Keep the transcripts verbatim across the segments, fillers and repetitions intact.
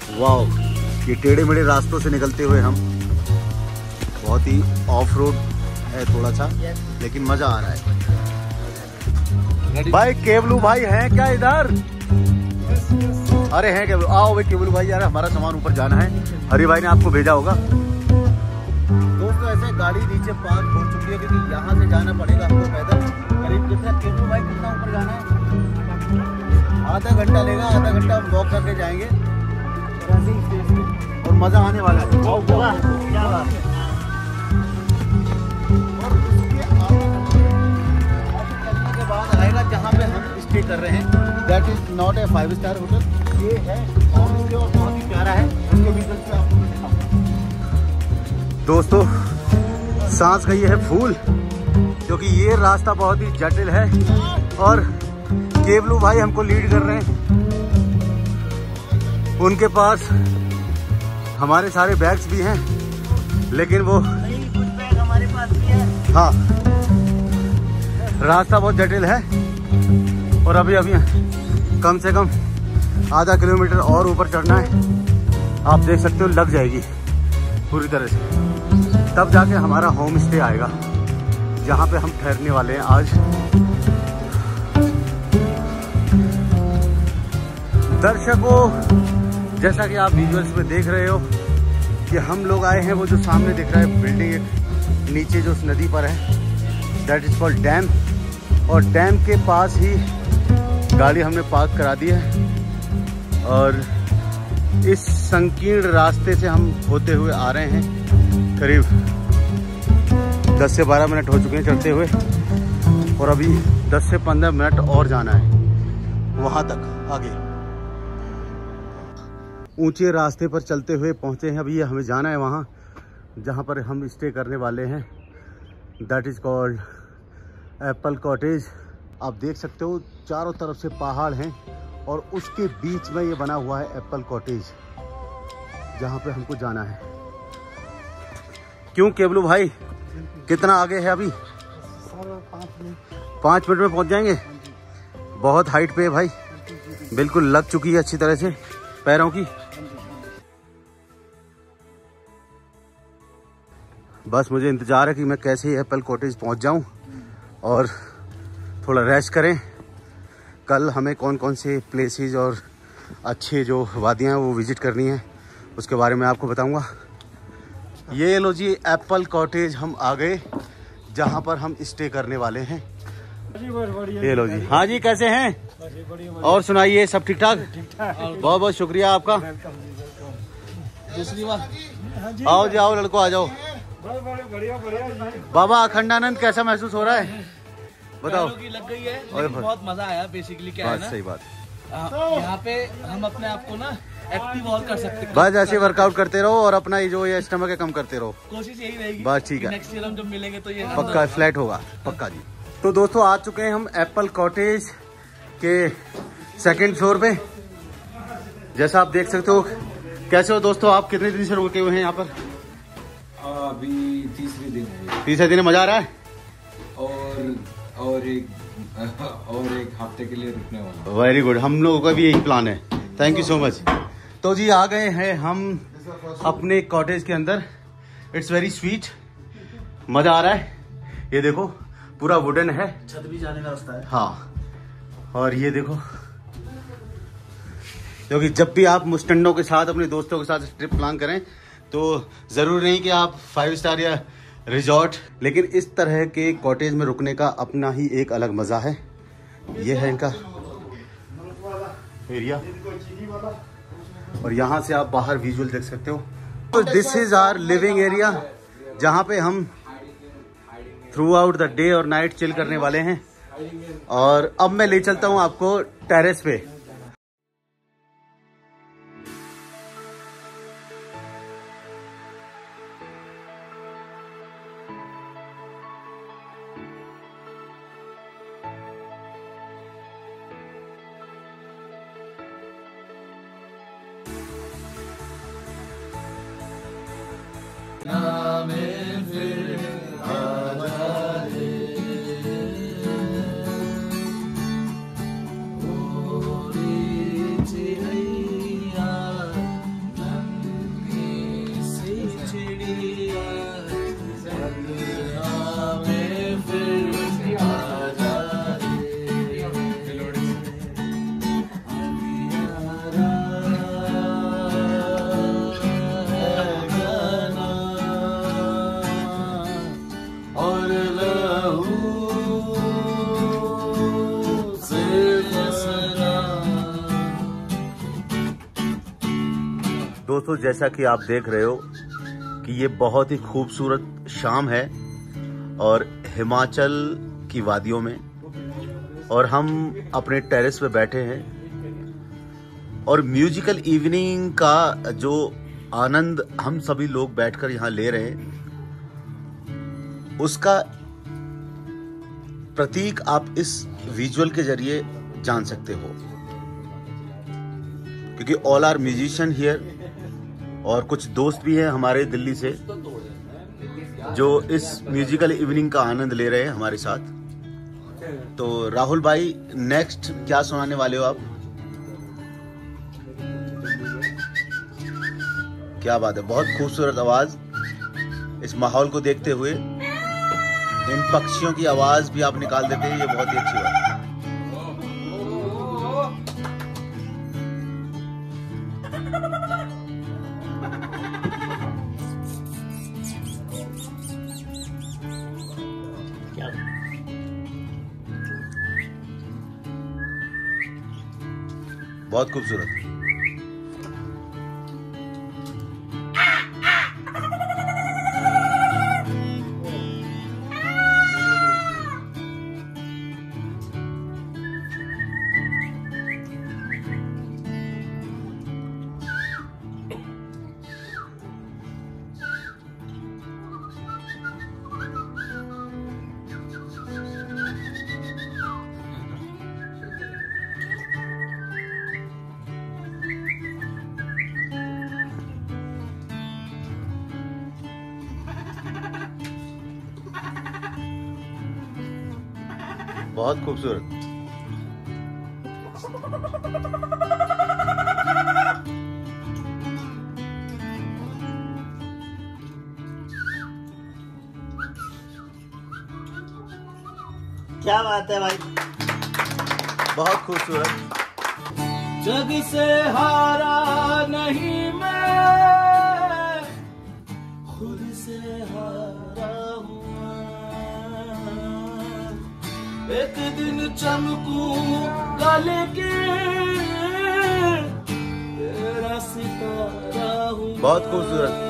वाह, ये टेढ़े मेढ़े रास्तों से निकलते हुए हम, बहुत ही ऑफ रोड है थोड़ा सा, लेकिन मजा आ रहा है। भाई केवलू भाई हैं क्या इधर? अरे हैं केवलू, आओ भाई केवलू भाई, यार हमारा सामान ऊपर जाना है, हरी भाई ने आपको भेजा होगा। दोस्तों ऐसे गाड़ी नीचे पार्क हो चुकी है, क्योंकि यहाँ से जाना पड़ेगा हमको पैदल। करीब कितना केवलू भाई, कितना ऊपर जाना है? आधा घंटा लेगा, आधा घंटा हम वॉक करके जाएंगे और मजा आने वाला है। और उसके चलने के बाद आएगा जहाँ पे हम स्टे कर रहे हैं, that is not a five star hotel, ये है और बहुत ही प्यारा है। उसके भीतर से आपको दोस्तों सांस गई है फूल, क्योंकि ये रास्ता बहुत ही जटिल है और केवलू भाई हमको लीड कर रहे हैं। उनके पास हमारे सारे बैग्स भी हैं, लेकिन वो नहीं, कुछ बैग हमारे पास भी है। हाँ, रास्ता बहुत जटिल है और अभी अभी कम से कम आधा किलोमीटर और ऊपर चढ़ना है। आप देख सकते हो लग जाएगी पूरी तरह से, तब जाके हमारा होम स्टे आएगा, जहाँ पे हम ठहरने वाले हैं आज। दर्शकों, जैसा कि आप विजुअल्स में देख रहे हो कि हम लोग आए हैं, वो जो सामने दिख रहा है बिल्डिंग एक नीचे जो उस नदी पर है, दैट इज कॉल्ड डैम, और डैम के पास ही गाड़ी हमने पार्क करा दी है। और इस संकीर्ण रास्ते से हम होते हुए आ रहे हैं, करीब दस से बारह मिनट हो चुके हैं चलते हुए, और अभी दस से पंद्रह मिनट और जाना है वहाँ तक आगे। ऊंचे रास्ते पर चलते हुए पहुँचे हैं, अभी हमें जाना है वहाँ जहाँ पर हम स्टे करने वाले हैं, that is called apple cottage. आप देख सकते हो चारों तरफ से पहाड़ हैं और उसके बीच में ये बना हुआ है एप्पल कॉटेज, जहाँ पे हमको जाना है। क्यों केवलू भाई, कितना आगे है अभी? पाँच मिनट में पहुँच जाएंगे। बहुत हाइट पे है भाई, बिल्कुल लग चुकी है अच्छी तरह से पैरों की। बस मुझे इंतज़ार है कि मैं कैसे ही एप्पल कॉटेज पहुंच जाऊं और थोड़ा रेस्ट करें। कल हमें कौन कौन से प्लेसेस और अच्छे जो वादियां हैं वो विज़िट करनी है, उसके बारे में आपको बताऊंगा। ये लो जी, एप्पल कॉटेज हम आ गए, जहां पर हम स्टे करने वाले हैं। ये लो जी। हाँ जी, कैसे हैं? और सुनाइए, सब ठीक ठाक? बहुत बहुत शुक्रिया आपका। दूसरी बार आओ जी, आओ लड़को, आ जाओ। बाबा अखंडानंद, कैसा महसूस हो रहा है बताओ? की लग गई है, बहुत मजा आया। बेसिकली क्या है ना, सही बात, यहाँ पे हम अपने आप को ना एक्टिव और कर सकते हैं। बस ऐसे वर्कआउट करते रहो और अपना ये जो ये स्टमक है कम करते रहो। कोशिश यही रहेगी। बस ठीक है, नेक्स्ट ईयर हम जब मिलेंगे तो ये पक्का फ्लैट होगा, पक्का जी। तो दोस्तों आ चुके हैं हम एप्पल कॉटेज के सेकंड फ्लोर पे। जैसा आप देख सकते हो। कैसे हो दोस्तों आप? कितने दिन से रुके हुए हैं यहाँ पर? अभी तीसरे दिन है। तीसरे दिन मजा आ रहा है? और और एक और एक हफ्ते के लिए रुकने वाला। वेरी गुड, हम लोगों का भी यही प्लान है। Thank you so much. तो जी आ गए हैं हम अपने कॉटेज के अंदर। इट्स वेरी स्वीट, मजा आ रहा है। ये देखो पूरा वुडन है, छत भी जाने का रास्ता है। हाँ, और ये देखो, क्योंकि जब भी आप मुस्टंडों के साथ अपने दोस्तों के साथ ट्रिप प्लान करें तो ज़रूरी नहीं कि आप फाइव स्टार या रिजॉर्ट, लेकिन इस तरह के कॉटेज में रुकने का अपना ही एक अलग मज़ा है। ये है इनका एरिया और यहाँ से आप बाहर विजुअल देख सकते हो। तो this is our living area, जहाँ पे हम थ्रू आउट द डे और नाइट चिल करने वाले हैं। और अब मैं ले चलता हूँ आपको टेरेस पे। दोस्तों जैसा कि आप देख रहे हो कि ये बहुत ही खूबसूरत शाम है और हिमाचल की वादियों में, और हम अपने टेरेस पे बैठे हैं और म्यूजिकल इवनिंग का जो आनंद हम सभी लोग बैठकर यहाँ ले रहे हैं, उसका प्रतीक आप इस विजुअल के जरिए जान सकते हो, क्योंकि ऑल आर म्यूजिशियन हियर, और कुछ दोस्त भी हैं हमारे दिल्ली से जो इस म्यूजिकल इवनिंग का आनंद ले रहे हैं हमारे साथ। तो राहुल भाई, नेक्स्ट क्या सुनाने वाले हो आप? क्या बात है, बहुत खूबसूरत आवाज। इस माहौल को देखते हुए इन पक्षियों की आवाज भी आप निकाल देते हैं, ये बहुत ही अच्छी बात है। बहुत खूबसूरत। बहुत खूबसूरत। क्या बात है भाई, बहुत खूबसूरत। जग से हारा नहीं मैं, खुद से हारा हूँ। एक दिन चमकूंगा लेकिन तेरा सितारा हूँ। बहुत खूबसूरत।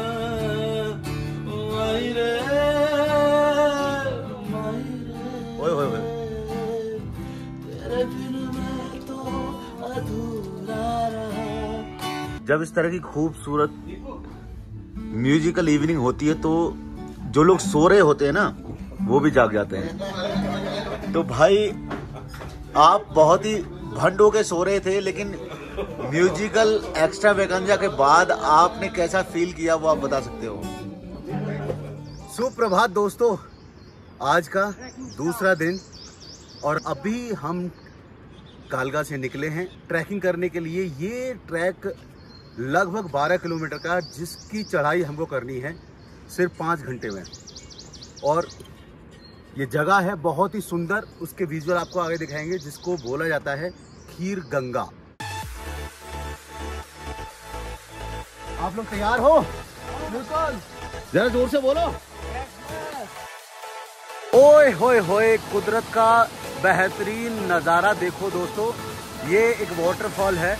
ओए ओए ओए। तेरे बिन मैं तो अधूरा रहा। जब इस तरह की खूबसूरत म्यूजिकल इवनिंग होती है तो जो लोग सो रहे होते हैं ना, वो भी जाग जाते हैं। तो भाई आप बहुत ही भंड होके सो रहे थे, लेकिन म्यूजिकल एक्स्ट्रा वेगंजा के बाद आपने कैसा फील किया वो आप बता सकते हो। सुप्रभात दोस्तों, आज का दूसरा दिन और अभी हम कालका से निकले हैं ट्रैकिंग करने के लिए। ये ट्रैक लगभग बारह किलोमीटर का, जिसकी चढ़ाई हमको करनी है सिर्फ पाँच घंटे में। और ये जगह है बहुत ही सुंदर, उसके विजुअल आपको आगे दिखाएंगे, जिसको बोला जाता है खीर गंगा। आप लोग तैयार हो? बिल्कुल, जरा जोर से बोलो। ओए होए होए, कुदरत का बेहतरीन नज़ारा देखो दोस्तों। ये एक वाटरफॉल है।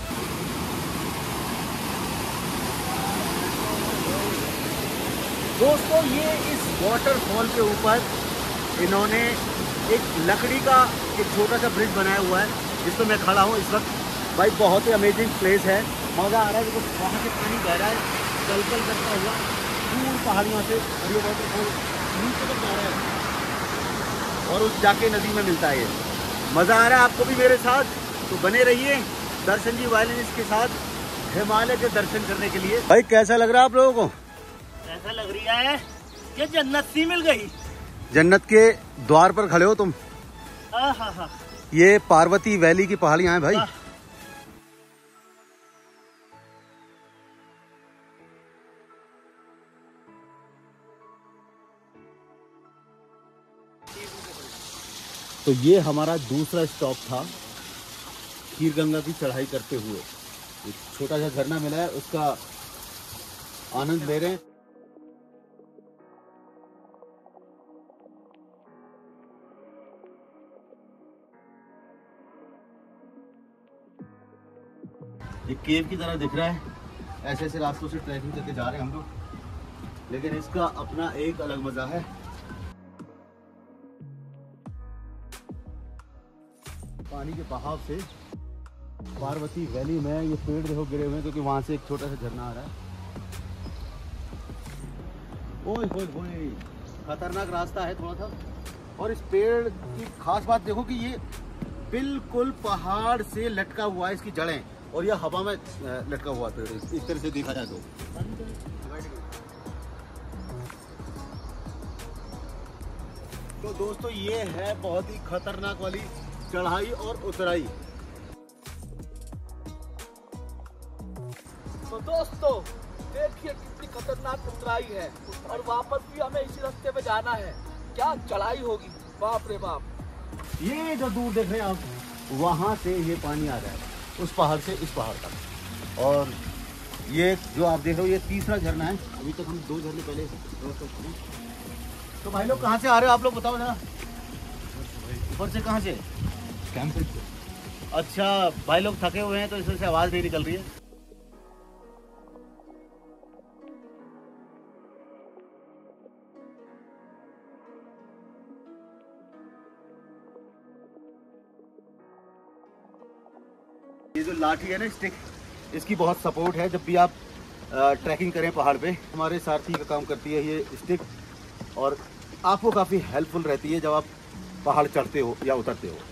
दोस्तों ये इस वाटरफॉल के ऊपर इन्होंने एक लकड़ी का एक छोटा सा ब्रिज बनाया हुआ है, जिस पर मैं खड़ा हूँ इस वक्त। भाई बहुत ही अमेजिंग प्लेस है, मज़ा आ रहा है। देखो वहाँ से पानी बह रहा है कल कल करता हुआ दूर पहाड़ियों से, और ये वाटरफॉल नीचे तक जा रहा है और उस जाके नदी में मिलता है। ये मज़ा आ रहा है आपको भी मेरे साथ, तो बने रहिए दर्शन जी वायलिनिस्ट के साथ हिमालय के दर्शन करने के लिए। भाई कैसा लग रहा है आप लोगों को? ऐसा लग रही है कि जन्नत सी मिल गई। जन्नत के द्वार पर खड़े हो तुम। आहा। ये पार्वती वैली की पहाड़ियां हैं भाई। तो ये हमारा दूसरा स्टॉप था खीर गंगा की चढ़ाई करते हुए। एक छोटा सा झरना मिला है, उसका आनंद ले रहे हैं। ये केव की तरह दिख रहा है, ऐसे ऐसे रास्तों से ट्रैकिंग करके जा रहे हैं हम लोग, लेकिन इसका अपना एक अलग मजा है। पानी के बहाव से पार्वती वैली में ये पेड़ देखो गिरे हुए हैं, क्योंकि वहां से एक छोटा सा झरना आ रहा है। ओए होए होए, खतरनाक रास्ता है थोड़ा सा। और इस पेड़ की खास बात देखो कि ये बिल्कुल पहाड़ से लटका हुआ है, इसकी जड़ें, और यह हवा में लटका हुआ पेड़ इस तरह से देखा जाए तो। तो दोस्तों ये है बहुत ही खतरनाक वाली चढ़ाई और उतराई। तो दोस्तों देखिए कितनी खतरनाक उतराई है, और वापस भी हमें इसी रास्ते पे जाना है। क्या चढ़ाई होगी, बाप रे बाप। ये जो दूर देख रहे हैं आप, वहां से ये पानी आ रहा है, उस पहाड़ से इस पहाड़ तक। और ये जो आप देख रहे हो ये तीसरा झरना है। अभी तक हम दो झरने पहले तो भाई लोग कहाँ से आ रहे हो आप लोग बताओ जरा। ऊपर से कहाँ से? कैंपिंग से। अच्छा भाई लोग थके हुए हैं तो इस वजह से आवाज नहीं निकल रही है। ये जो लाठी है ना स्टिक, इसकी बहुत सपोर्ट है जब भी आप ट्रैकिंग करें पहाड़ पे। हमारे सारथी का काम करती है ये स्टिक, और आपको काफ़ी हेल्पफुल रहती है जब आप पहाड़ चढ़ते हो या उतरते हो।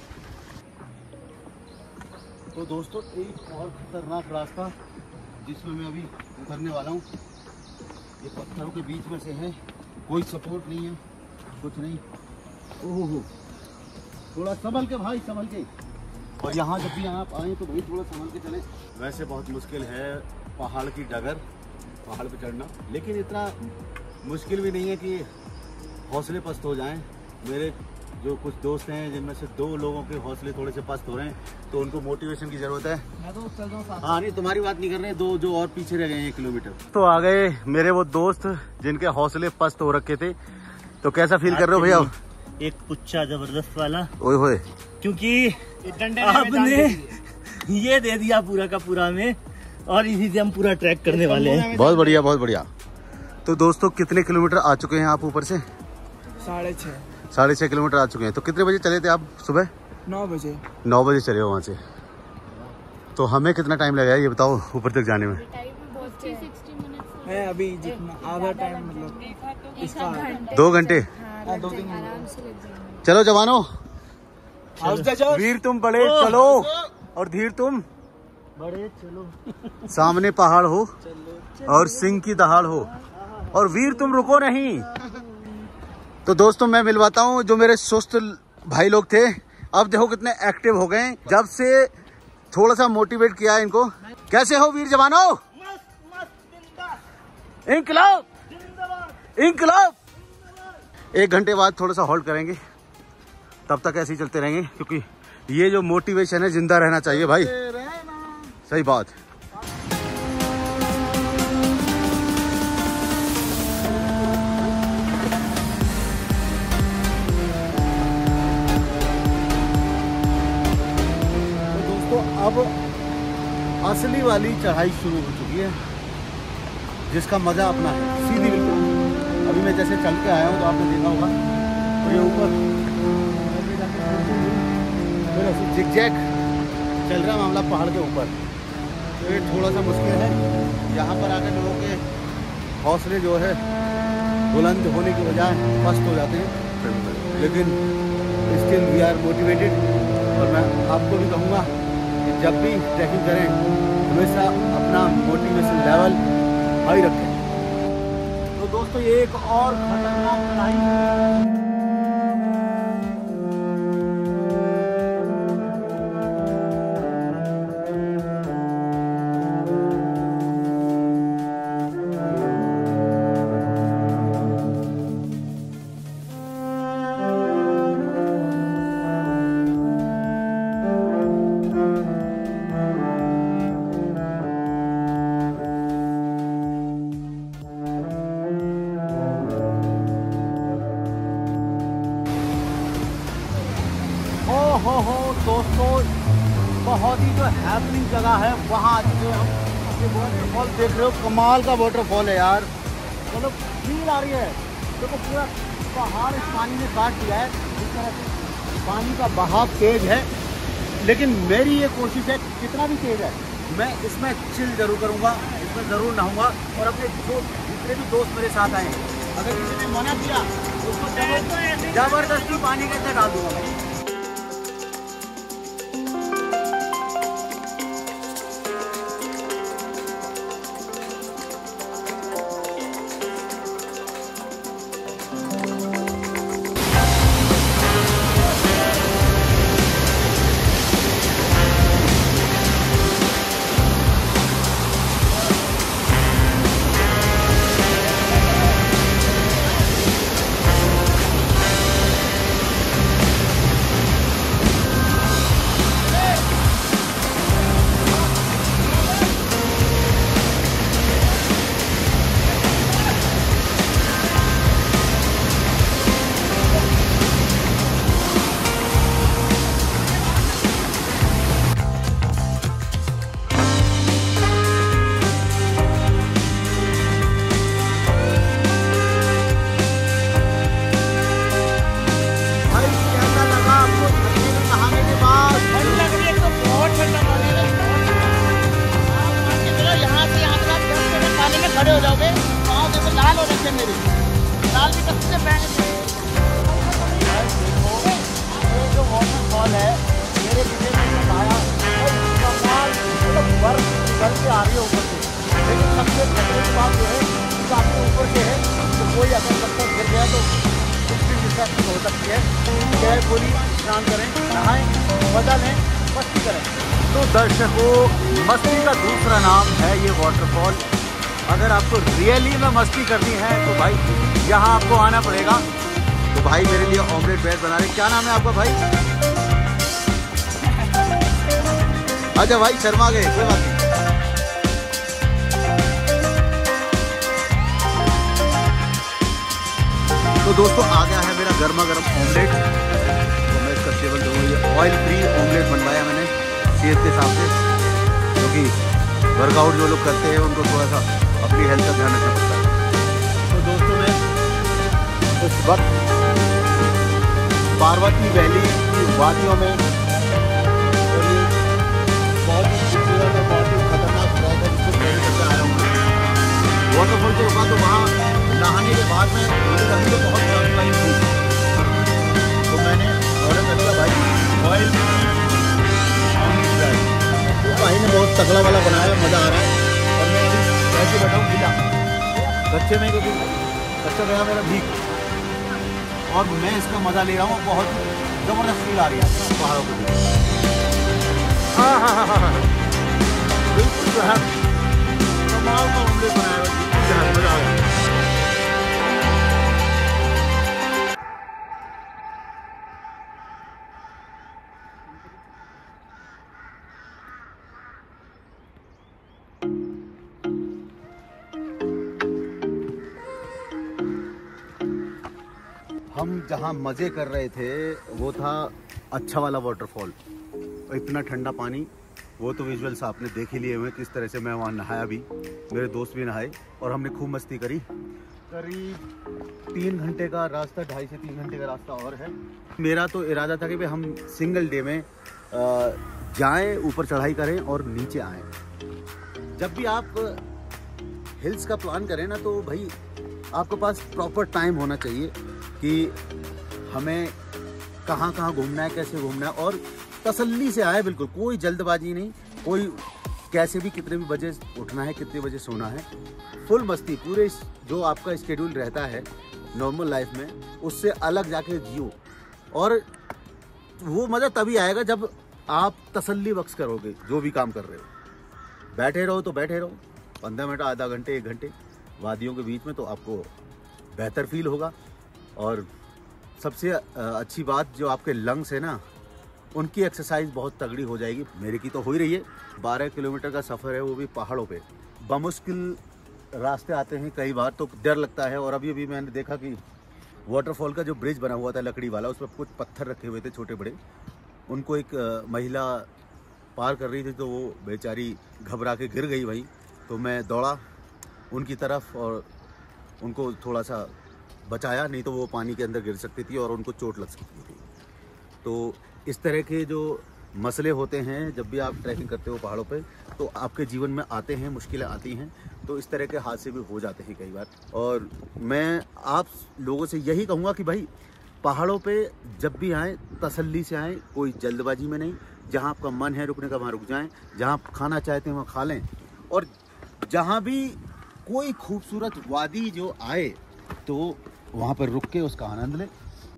तो दोस्तों एक और खतरनाक रास्ता जिसमें मैं अभी उतरने वाला हूँ, ये पत्थरों के बीच में से है, कोई सपोर्ट नहीं है, कुछ नहीं। ओहो, थोड़ा संभल के भाई, संभल के। और यहाँ जब भी आप आए तो भाई थोड़ा संभल के चलें। वैसे बहुत मुश्किल है पहाड़ की डगर, पहाड़ पे चढ़ना, लेकिन इतना मुश्किल भी नहीं है कि हौसले पस्त हो जाएं। मेरे जो कुछ दोस्त हैं जिनमें से दो लोगों के हौसले थोड़े से पस्त हो रहे हैं, तो उनको मोटिवेशन की ज़रूरत है। मैं तो चल रहा हूं। हाँ नहीं, तुम्हारी बात नहीं कर रहे, दो जो और पीछे रह गए हैं एक किलोमीटर। तो आ गए मेरे वो दोस्त जिनके हौसले पस्त हो रखे थे। तो कैसा फील कर रहे हो भैया? एक पुच्चा जबरदस्त वाला। ओए होए, क्योंकि आपने ये दे दिया पूरा का पूरा हमें, और इसी से हम पूरा ट्रैक करने वाले हैं। बहुत बढ़िया, बहुत बढ़िया। तो दोस्तों कितने किलोमीटर आ चुके हैं आप ऊपर से? साढ़े छः साढ़े छः किलोमीटर आ चुके हैं। तो कितने बजे चले थे आप सुबह? नौ बजे नौ बजे चले हो वहाँ से। तो हमें कितना टाइम लगेगा ये बताओ ऊपर तक जाने में? है अभी जितना आधा टाइम, मतलब इसका दो घंटे। दो तीन चलो जवानों, चलो। वीर तुम बड़े चलो, और धीर तुम बड़े चलो। सामने पहाड़ हो और सिंह की दहाड़ हो, और वीर तुम रुको नहीं। तो दोस्तों मैं मिलवाता हूँ जो मेरे सुस्त भाई लोग थे, अब देखो कितने एक्टिव हो गए जब से थोड़ा सा मोटिवेट किया है इनको। कैसे हो वीर जवानों? इंकलाब, इंकलाब। एक घंटे बाद थोड़ा सा होल्ड करेंगे, तब तक ऐसे ही चलते रहेंगे, क्योंकि ये जो मोटिवेशन है जिंदा रहना चाहिए भाई। सही बात। तो दोस्तों अब असली वाली चढ़ाई शुरू हो चुकी है, जिसका मजा अपना है, सीधी बिल्कुल। अभी मैं जैसे चल के आया हूँ तो आपने देखा होगा, तो ये ऊपर जिगजैग चल रहा मामला पहाड़ के ऊपर, तो ये थोड़ा सा मुश्किल है। यहाँ पर आकर लोगों के हौसले जो है बुलंद होने की बजाय पस्त हो जाते हैं, लेकिन स्टिल वी आर मोटिवेटेड। और मैं आपको भी कहूँगा कि जब भी ट्रैकिंग करें हमेशा अपना मोटिवेशन लेवल हाई रखें। तो दोस्तों ये एक और खतरनाक चढ़ाई। हो हो दोस्तों, बहुत ही जो हैपनिंग जगह है वहाँ आ चुके हम। वाटरफॉल देख रहे हो, कमाल का वाटरफॉल है यार, मतलब फील आ रही है। देखो पूरा पहाड़ इस पानी ने काट दिया है, इस तरह से पानी का बहाव तेज है, लेकिन मेरी ये कोशिश है कितना भी तेज है मैं इसमें चिल जरूर करूँगा, इसमें ज़रूर नहाऊंगा। और अपने जो जितने भी दोस्त मेरे साथ आए हैं, अगर किसी ने मना किया तो उसको जबरदस्ती पानी के अंदर डाल दूंगा मैं। खड़े हो जाओगे, पाँव देखो लाल हो रखे मेरे, लाल भी कब से पहने थे। ये जो वाटरफॉल है मेरे पीछे में आया और कमाल, मतलब बर्फ बर्फ से आ रही है ऊपर से, लेकिन सबसे खतरे की बात ये है कि आपके ऊपर से है तो कोई अगर पत्थर गिर गया तो कुछ भी डिस्ट्रैक्शन हो सकती है। चाहे पूरी स्नान करें, नहाएं, मजा लें, मस्ती करें। तो दर्शकों, मस्ती का दूसरा नाम है ये वाटरफॉल। अगर आपको रियली में मस्ती करनी है तो भाई यहाँ आपको आना पड़ेगा। तो भाई मेरे लिए ऑमलेट ब्रेड बना रहे, क्या नाम है आपका भाई? अच्छा भाई शर्मा गए, कोई बात नहीं। तो दोस्तों आ गया है मेरा गर्मा गर्म ऑमलेट, तो मैं इसका सेवन करूँगा। ये ऑयल फ्री ऑमलेट बनवाया मैंने सेहत के हिसाब से, क्योंकि वर्कआउट जो लोग करते हैं उनको थोड़ा सा अपनी हेल्थ का ध्यान रखना पड़ता है। तो दोस्तों मैं इस वक्त पार्वती वैली की वादियों में, और ये बहुत ही खूबसूरत और बहुत ही खतरनाक स्पॉट है जिसको ट्रेन करके आया हूँ मैं। वाटरफॉल के रुका तो वहाँ नहाने के बाद में मुझे अभी तो बहुत सारी थी, तो मैंने ऑर्डर कर दिया भाई ऑयल। तो भाई ने बहुत तगड़ा वाला बनाया, मज़ा आ रहा है। और मैं अभी ऐसे बैठा हूँ गीला कच्चे में, क्योंकि कच्चा गया मेरा भीग, और मैं इसका मज़ा ले रहा हूँ। बहुत ज़बरदस्त फील आ रही है पहाड़ों को भी। हाँ हाँ हाँ हाँ हाँ बिल्कुल जो है कमाल का ऑमलेट बनाया है, मज़ा आ गया। हम जहाँ मज़े कर रहे थे वो था अच्छा वाला वाटरफॉल, इतना ठंडा पानी, वो तो विजुअल्स आपने देख ही लिए हुए किस तरह से मैं वहाँ नहाया भी, मेरे दोस्त भी नहाए और हमने खूब मस्ती करी। करीब तीन घंटे का रास्ता, ढाई से तीन घंटे का रास्ता और है। मेरा तो इरादा था कि भाई हम सिंगल डे में जाएं, ऊपर चढ़ाई करें और नीचे आएँ। जब भी आप हिल्स का प्लान करें ना, तो भाई आपके पास प्रॉपर टाइम होना चाहिए कि हमें कहाँ कहाँ घूमना है, कैसे घूमना है, और तसल्ली से आए, बिल्कुल कोई जल्दबाजी नहीं, कोई कैसे भी कितने भी बजे उठना है, कितने बजे सोना है, फुल मस्ती। पूरे जो आपका स्केड्यूल रहता है नॉर्मल लाइफ में, उससे अलग जाके जियो। और वो मज़ा तभी आएगा जब आप तसल्ली बख्श करोगे जो भी काम कर रहे हो। बैठे रहो तो बैठे रहो पंद्रह मिनट, आधा घंटे, एक घंटे वादियों के बीच में, तो आपको बेहतर फील होगा। और सबसे अच्छी बात, जो आपके लंग्स है ना, उनकी एक्सरसाइज बहुत तगड़ी हो जाएगी। मेरे की तो हो ही रही है। बारह किलोमीटर का सफ़र है, वो भी पहाड़ों पे। बमुश्किल रास्ते आते हैं कई बार, तो डर लगता है। और अभी अभी मैंने देखा कि वाटरफॉल का जो ब्रिज बना हुआ था लकड़ी वाला, उस पर कुछ पत्थर रखे हुए थे छोटे बड़े, उनको एक महिला पार कर रही थी, तो वो बेचारी घबरा के गिर गई वहीं। तो मैं दौड़ा उनकी तरफ और उनको थोड़ा सा बचाया, नहीं तो वो पानी के अंदर गिर सकती थी और उनको चोट लग सकती थी। तो इस तरह के जो मसले होते हैं जब भी आप ट्रैकिंग करते हो पहाड़ों पे, तो आपके जीवन में आते हैं, मुश्किलें आती हैं, तो इस तरह के हादसे भी हो जाते हैं कई बार। और मैं आप लोगों से यही कहूँगा कि भाई पहाड़ों पे जब भी आएँ तसल्ली से आएँ, कोई जल्दबाजी में नहीं। जहाँ आपका मन है रुकने का वहाँ रुक जाएं, जहाँ आप खाना चाहते हैं वहाँ खा लें, और जहाँ भी कोई खूबसूरत वादी जो आए तो वहाँ पर रुक के उसका आनंद लें।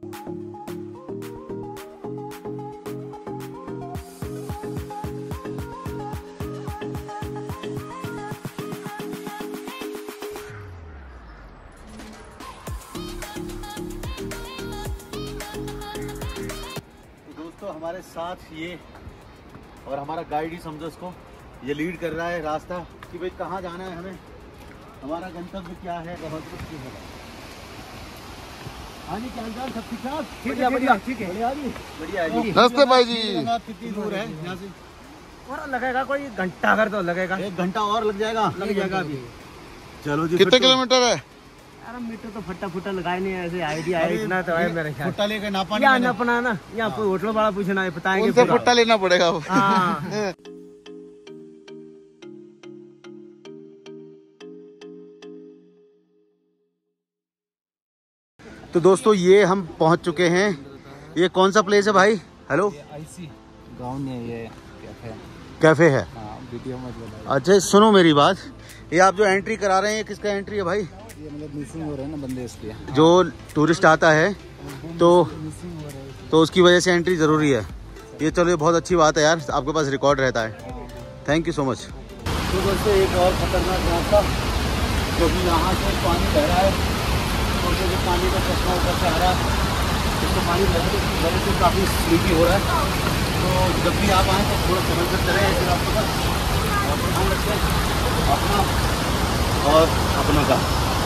तो हमारे साथ ये और हमारा गाइड ही समझो इसको, ये लीड कर रहा है रास्ता कि भाई कहाँ जाना है हमें, हमारा गंतव्य क्या है, बहुत कुछ क्यों है। हाँ जी, क्या हाल सब ठीक ठाक? बढ़िया बढ़िया, ठीक है, बढ़िया जी, बढ़िया है जी। नमस्ते भाई जी। कितनी दूर है यहाँ से? और लगेगा कोई घंटा अगर तो लगेगा, एक घंटा और लग जाएगा। लग जाएगा अभी। चलो जी। कितने किलोमीटर है? अरे मीटर तो फट्टा फुट्टा लगाए नहीं, ऐसे आइडिया है, इतना तो है मेरे ख्याल। फुट्टा लेके नापा या नापना ना, यहाँ कोई होटल वाला पूछना है, बताएंगे उनसे फुट्टा लेना पड़ेगा वो। हाँ। तो दोस्तों ये हम पहुंच चुके हैं। ये कौन सा प्लेस है भाई? हेलो, गाँव नहीं, ये कैफे कैफे है। वीडियो मत बनाओ। अच्छा सुनो मेरी बात, ये आप जो एंट्री करा रहे हैं किसका एंट्री है भाई? ये मतलब मिसिंग हो रहे हैं ना बंदे, इसलिए जो टूरिस्ट आता है तो तो उसकी वजह से एंट्री ज़रूरी है। ये चलो ये बहुत अच्छी बात है यार, आपके पास रिकॉर्ड रहता है। Thank you so much. तो दोस्तों एक और ख़तरनाक रास्ता, क्योंकि यहाँ से पानी बह रहा है, तो जो पानी का चश्मा ऊपर से आ रहा है, इसको पानी बह रहा है, वजह से काफ़ी स्लीपी हो रहा है। तो जब भी आप आएँ तो थोड़ा समझ कर चलें ऐसे रास्तों पर, और ध्यान रखें अपना और अपनों का।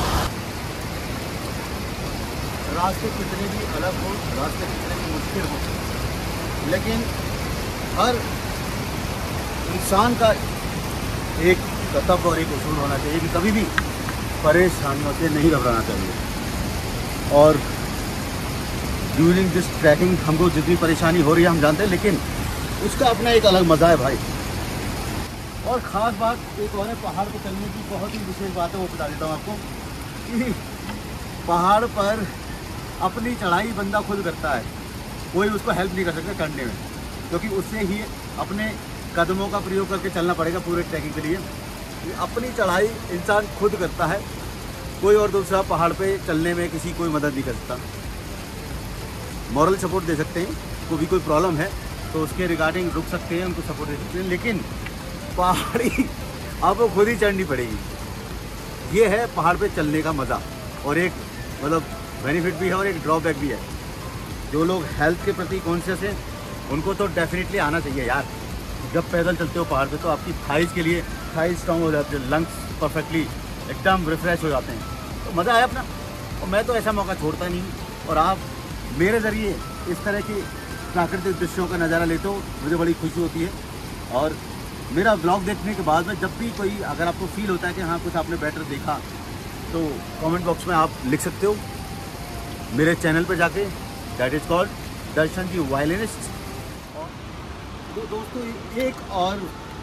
रास्ते कितने भी अलग हो, रास्ते कितने भी मुश्किल हो, लेकिन हर इंसान का एक कर्तव्य और एक उसूल होना चाहिए कि कभी भी परेशानियों से नहीं घबराना चाहिए। और ड्यूरिंग दिस ट्रैकिंग हमको जितनी परेशानी हो रही है हम जानते हैं, लेकिन उसका अपना एक अलग मज़ा है भाई। और ख़ास बात एक और है, पहाड़ पर चलने की बहुत ही विशेष बात है, वो बता देता हूँ आपको कि पहाड़ पर अपनी चढ़ाई बंदा खुद करता है, कोई उसको हेल्प नहीं कर सकता चढ़ने में, क्योंकि उससे ही अपने कदमों का प्रयोग करके चलना पड़ेगा पूरे ट्रैकिंग के लिए। अपनी चढ़ाई इंसान खुद करता है, कोई और दूसरा पहाड़ पे चलने में किसी कोई मदद नहीं कर सकता। मॉरल सपोर्ट दे सकते हैं, कोई भी कोई प्रॉब्लम है तो उसके रिगार्डिंग रुक सकते हैं, उनको सपोर्ट दे सकते हैं, लेकिन पहाड़ी आपको खुद ही चढ़नी पड़ेगी। ये है पहाड़ पे चलने का मज़ा, और एक मतलब बेनिफिट भी है और एक ड्रॉबैक भी है। जो लोग हेल्थ के प्रति कॉन्शियस हैं उनको तो डेफिनेटली आना चाहिए यार। जब पैदल चलते हो पहाड़ पे तो आपकी थाइस के लिए थाइस स्ट्रॉन्ग हो जाते हैं, लंग्स परफेक्टली एकदम रिफ्रेश हो जाते हैं, तो मज़ा आया अपना। और मैं तो ऐसा मौका छोड़ता नहीं, और आप मेरे ज़रिए इस तरह की प्राकृतिक दृश्यों का नज़ारा लेते हो, मुझे बड़ी खुशी होती है। और मेरा ब्लॉग देखने के बाद में जब भी कोई अगर आपको फील होता है कि हाँ कुछ आपने बेटर देखा, तो कमेंट बॉक्स में आप लिख सकते हो मेरे चैनल पर जाके, that is called Darshan ji violinist. तो दोस्तों एक और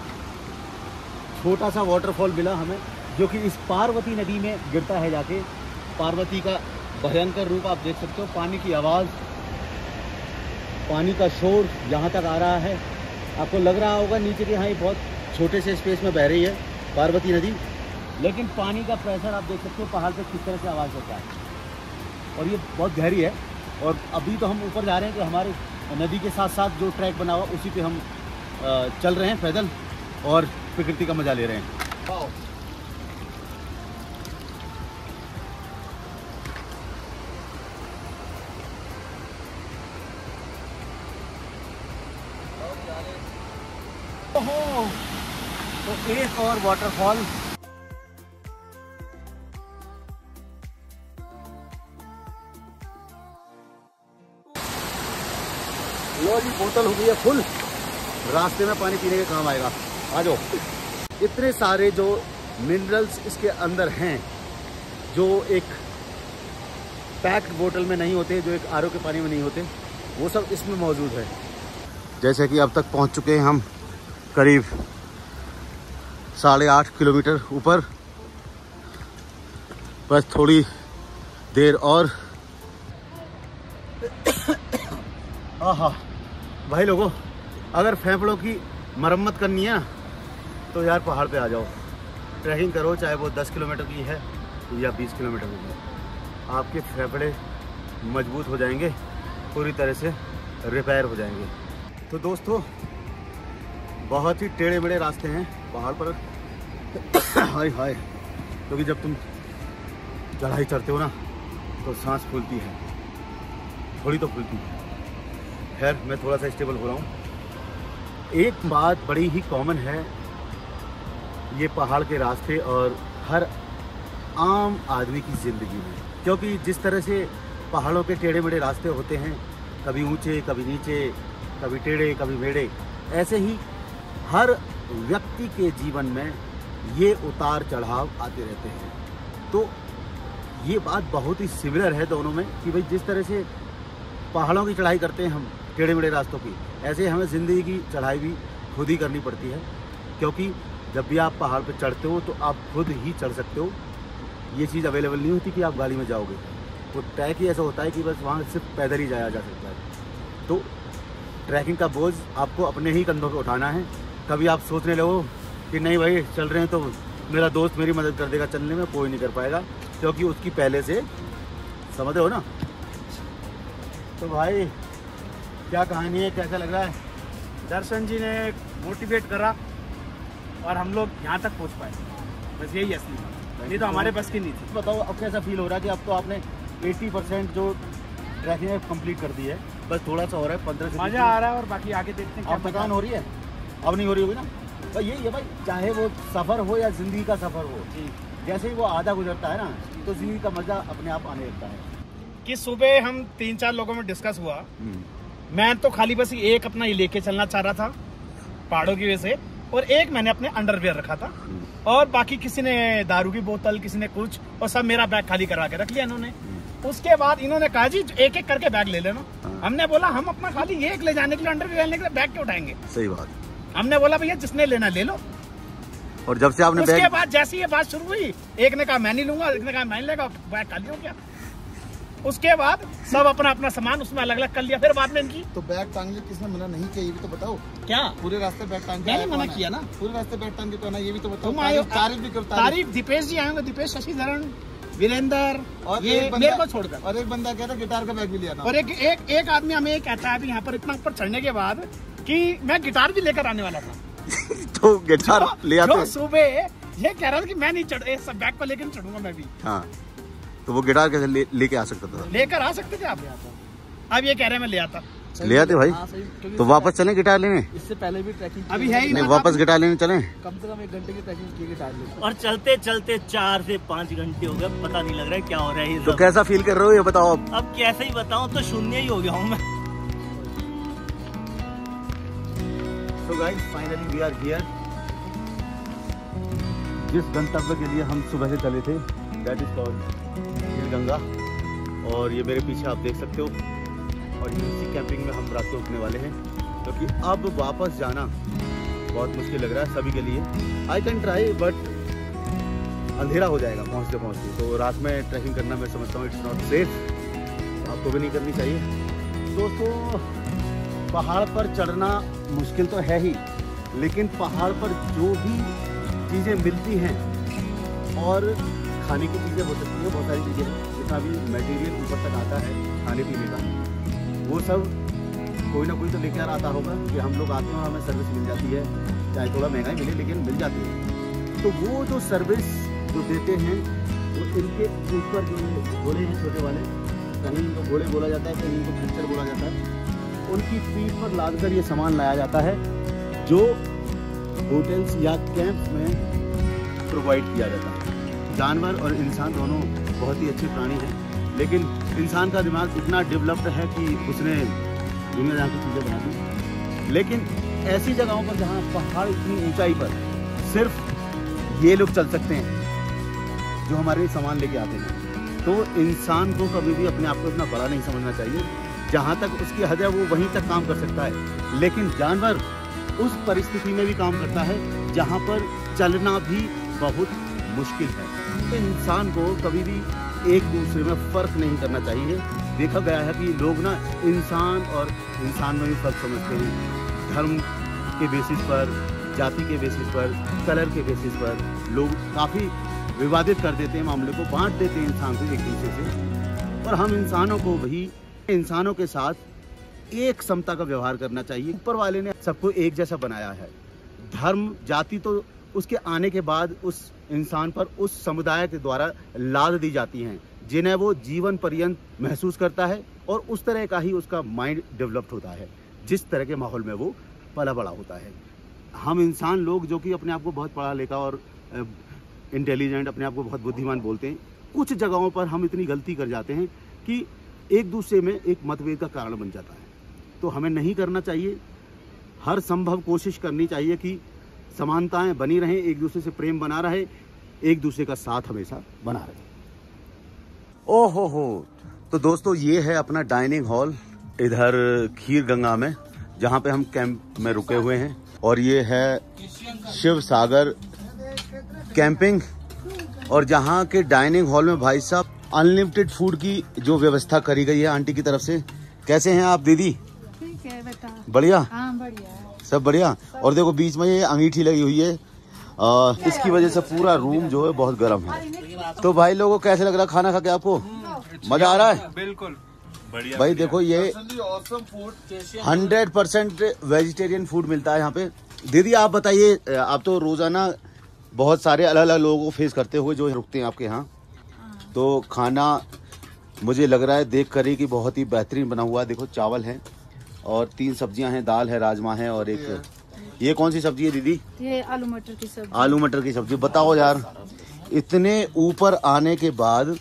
छोटा सा वाटरफॉल मिला हमें, जो कि इस पार्वती नदी में गिरता है जाके। पार्वती का भयंकर रूप आप देख सकते हो, पानी की आवाज़, पानी का शोर यहाँ तक आ रहा है। आपको लग रहा होगा नीचे के यहाँ ये बहुत छोटे से स्पेस में बह रही है पार्वती नदी, लेकिन पानी का प्रेशर आप देख सकते हो पहाड़ पे किस तरह से आवाज़ होता है, और ये बहुत गहरी है। और अभी तो हम ऊपर जा रहे हैं कि हमारे नदी के साथ साथ जो ट्रैक बना हुआ उसी पे हम चल रहे हैं पैदल, और प्रकृति का मज़ा ले रहे हैं। ओहो, तो एक और वाटरफॉल। लो जी, बोतल हो गई है फुल, रास्ते में पानी पीने के काम आएगा। आ जाओ। इतने सारे जो मिनरल्स इसके अंदर हैं जो एक पैक्ड बोतल में नहीं होते, जो एक आर ओ के पानी में नहीं होते, वो सब इसमें मौजूद है। जैसे कि अब तक पहुंच चुके हैं हम करीब साढ़े आठ किलोमीटर ऊपर, बस थोड़ी देर और। आहा भाई लोगों, अगर फेफड़ों की मरम्मत करनी है तो यार पहाड़ पे आ जाओ, ट्रैकिंग करो, चाहे वो दस किलोमीटर की है या बीस किलोमीटर की है, आपके फेफड़े मजबूत हो जाएंगे, पूरी तरह से रिपेयर हो जाएंगे। तो दोस्तों बहुत ही टेढ़े मेढ़े रास्ते हैं पहाड़ पर। हाय हाय, क्योंकि जब तुम चढ़ाई चढ़ते हो ना तो सांस फूलती है, थोड़ी तो फूलती है। खैर मैं थोड़ा सा स्टेबल हो रहा हूँ। एक बात बड़ी ही कॉमन है ये पहाड़ के रास्ते और हर आम आदमी की ज़िंदगी में, क्योंकि जिस तरह से पहाड़ों के टेढ़े मेढ़े रास्ते होते हैं, कभी ऊंचे कभी नीचे, कभी टेढ़े कभी मेढ़े, ऐसे ही हर व्यक्ति के जीवन में ये उतार चढ़ाव आते रहते हैं। तो ये बात बहुत ही सिमिलर है दोनों में कि भाई जिस तरह से पहाड़ों की चढ़ाई करते हैं हम टेढ़े मेढ़े रास्तों की, ऐसे हमें ज़िंदगी की चढ़ाई भी खुद ही करनी पड़ती है। क्योंकि जब भी आप पहाड़ पर चढ़ते हो तो आप खुद ही चढ़ सकते हो, ये चीज़ अवेलेबल नहीं होती कि आप गाड़ी में जाओगे। तो ट्रैक ही ऐसा होता है कि बस वहाँ सिर्फ पैदल ही जाया जा सकता है। तो ट्रैकिंग का बोझ आपको अपने ही कंधों पे उठाना है। कभी आप सोचने लगो कि नहीं भाई चल रहे हैं तो मेरा दोस्त मेरी मदद कर देगा चलने में, कोई नहीं कर पाएगा, क्योंकि उसकी पहले से, समझ रहे हो ना। तो भाई क्या कहानी है, कैसा लग रहा है? दर्शन जी ने मोटिवेट करा और हम लोग यहाँ तक पहुँच पाए, बस यही असली बात, नहीं तो हमारे बस की नहीं थी। बताओ अब कैसा फील हो रहा है कि अब तो आपने अस्सी परसेंट जो ट्रैकिंग है कंप्लीट कर दी है, बस थोड़ा सा हो रहा है, पंद्रह से मजा आ रहा है और बाकी आगे देखते हैं। अब थकान हो रही है? अब नहीं हो रही होगी ना भाई। यही है भाई, चाहे वो सफ़र हो या ज़िंदगी का सफ़र हो, जैसे ही वो आधा गुजरता है ना तो ज़िंदगी का मज़ा अपने आप आने लगता है। कि सुबह हम तीन चार लोगों में डिस्कस हुआ, मैं तो खाली बस एक अपना ये लेके चलना चाह रहा था पहाड़ों की वजह से, और एक मैंने अपने अंडरवियर रखा था, और बाकी किसी ने दारू की बोतल, किसी ने कुछ, और सब मेरा बैग खाली करवा के रख लिया इन्होंने। उसके बाद इन्होंने कहा जी एक एक करके बैग ले लेना। हमने बोला हम अपना खाली एक ले जाने के लिए, अंडरवियर लेने के लिए बैग क्यों उठाएंगे? सही बात। हमने बोला भैया जिसने लेना ले लो। और जब से आपने उसके बैग... बाद जैसे ये बात शुरू हुई, एक ने कहा मैं नहीं लूंगा, एक ने कहा मैं नहीं लेगा, बैग खाली हो गया। उसके बाद सब अपना अपना सामान उसमें अलग अलग कर लिया। फिर बाद में इनकी तो बैग टांग के किसने मना नहीं किया, ये भी तो बताओ। क्या पूरे रास्ते बैग टांग के मैंने मना किया ना? पूरे रास्ते बैग टांग के तो ना, ये भी तो बताओ। तुम आए, तारीफ भी करो। तारीफ दीपेश जी आएंगे, दीपेश, शशिधरन, वीरेंद्र, और ये एक मेरे को बंदा छोड़कर, और एक बंदा कह रहा गिटार का बैग भी लिया ना। और एक एक एक आदमी हमें ये कहता है अभी यहाँ पर इतना ऊपर चढ़ने के बाद कि मैं गिटार भी लेकर आने वाला था। तो गिटार ले आते हैं। सुबह ये कह रहा था कि मैं नहीं चढ़ सब बैग पर लेकर चढ़ूंगा मैं भी। हाँ, तो वो गिटार कैसे ले, लेके आ सकता था? लेकर आ सकते थे आप। अब ये कह रहे हैं मैं ले आता, ले आते भाई। तो वापस चलें गिटार लेने? इससे पहले भी ट्रैकिंग अभी है ही नहीं, वापस गिटार लेने चलें? कम से कम एक घंटे की ट्रैकिंग की गिटार ले। और चलते चलते चार से पाँच घंटे हो गए, पता नहीं लग रहा है क्या हो रहा है। तो कैसा फील कर रहे हो ये बताओ अब? अब कैसे ही बताऊं, तो शून्य ही हो गया हूँ मैं। So guys, finally we are here. जिस गंतव्य के लिए हम सुबह से चले थे, that is called गंगा, और ये मेरे पीछे आप देख सकते हो। और इसी कैंपिंग में हम रात को रुकने वाले हैं, क्योंकि तो अब वापस जाना बहुत मुश्किल लग रहा है सभी के लिए। आई कैन ट्राई बट अंधेरा हो जाएगा पहुँचते पहुँचते, तो रात में ट्रैकिंग करना मैं समझता हूँ इट्स नॉट सेफ, आपको भी नहीं करनी चाहिए। दोस्तों पहाड़ पर चढ़ना मुश्किल तो है ही, लेकिन पहाड़ पर जो भी चीज़ें मिलती हैं और खाने की चीज़ें हो सकती हैं, बहुत सारी चीज़ें हैं, जितना भी मटेरियल ऊपर तक आता है खाने पीने का, वो सब कोई ना कोई तो लेकर आता होगा कि हम लोग आते हैं और हमें सर्विस मिल जाती है, चाहे थोड़ा महंगा ही मिले लेकिन मिल जाती है। तो वो जो सर्विस जो देते हैं वो इनके ऊपर जो घोड़े हैं छोटे वाले, कहीं इनको घोड़े बोला जाता है, कहीं इनको खच्चर बोला जाता है, उनकी पीठ पर लाद कर ये सामान लाया जाता है जो होटल्स या कैंप्स में प्रोवाइड किया जाता है। जानवर और इंसान दोनों बहुत ही अच्छे प्राणी हैं, लेकिन इंसान का दिमाग इतना डेवलप्ड है कि उसने दुनिया जहाँ की चीज़ें बना दी। लेकिन ऐसी जगहों पर जहाँ पहाड़ इतनी ऊंचाई पर सिर्फ ये लोग चल सकते हैं जो हमारे सामान लेके आते हैं। तो इंसान को कभी भी अपने आप को इतना बड़ा नहीं समझना चाहिए। जहाँ तक उसकी हद है वो वहीं तक काम कर सकता है, लेकिन जानवर उस परिस्थिति में भी काम करता है जहाँ पर चलना भी बहुत मुश्किल है। तो इंसान को कभी भी एक दूसरे में फ़र्क नहीं करना चाहिए। देखा गया है कि लोग ना इंसान और इंसान में भी फ़र्क समझते हैं। धर्म के बेसिस पर, जाति के बेसिस पर, कलर के बेसिस पर लोग काफ़ी विवादित कर देते हैं, मामले को बांट देते हैं इंसान को एक दूसरे से। पर हम इंसानों को भी इंसानों के साथ एक समता का व्यवहार करना चाहिए। ऊपर वाले ने सबको एक जैसा बनाया है। धर्म, जाति तो उसके आने के बाद उस इंसान पर उस समुदाय के द्वारा लाद दी जाती हैं, जिन्हें वो जीवन पर्यंत महसूस करता है और उस तरह का ही उसका माइंड डेवलप्ड होता है, जिस तरह के माहौल में वो पला बड़ा होता है। हम इंसान लोग जो कि अपने आप को बहुत पढ़ा लिखा और इंटेलिजेंट, अपने आप को बहुत बुद्धिमान बोलते हैं, कुछ जगहों पर हम इतनी गलती कर जाते हैं कि एक दूसरे में एक मतभेद का कारण बन जाता है। तो हमें नहीं करना चाहिए। हर संभव कोशिश करनी चाहिए कि समानताएं बनी रहें, एक दूसरे से प्रेम बना रहे, एक दूसरे का साथ हमेशा बना रहे। ओहो हो, तो दोस्तों ये है अपना डाइनिंग हॉल इधर खीर गंगा में, जहाँ पे हम कैंप में रुके हुए हैं। और ये है शिव सागर कैंपिंग, और जहाँ के डाइनिंग हॉल में भाई साहब अनलिमिटेड फूड की जो व्यवस्था करी गई है आंटी की तरफ से। कैसे हैं आप दीदी? ठीक है बेटा। बढ़िया? हाँ बढ़िया, सब बढ़िया। और देखो बीच में ये अंगीठी लगी हुई है, आ, इसकी वजह से पूरा रूम जो है बहुत गर्म है। तो भाई लोगों को कैसे लग रहा है खाना खा के? आपको मजा आ रहा है? बिल्कुल बढ़िया। भाई देखो ये हंड्रेड परसेंट वेजिटेरियन फूड मिलता है यहाँ पे। दीदी आप बताइए, आप तो रोजाना बहुत सारे अलग अलग लोगों को फेस करते हुए जो रुकते हैं आपके यहाँ, तो खाना मुझे लग रहा है देख कर ही कि बहुत ही बेहतरीन बना हुआ है। देखो चावल है और तीन सब्जियां हैं, दाल है, राजमा है और एक ये कौन सी सब्जी है दीदी? ये आलू मटर की सब्जी। आलू मटर की सब्जी। बताओ यार, इतने ऊपर आने के बाद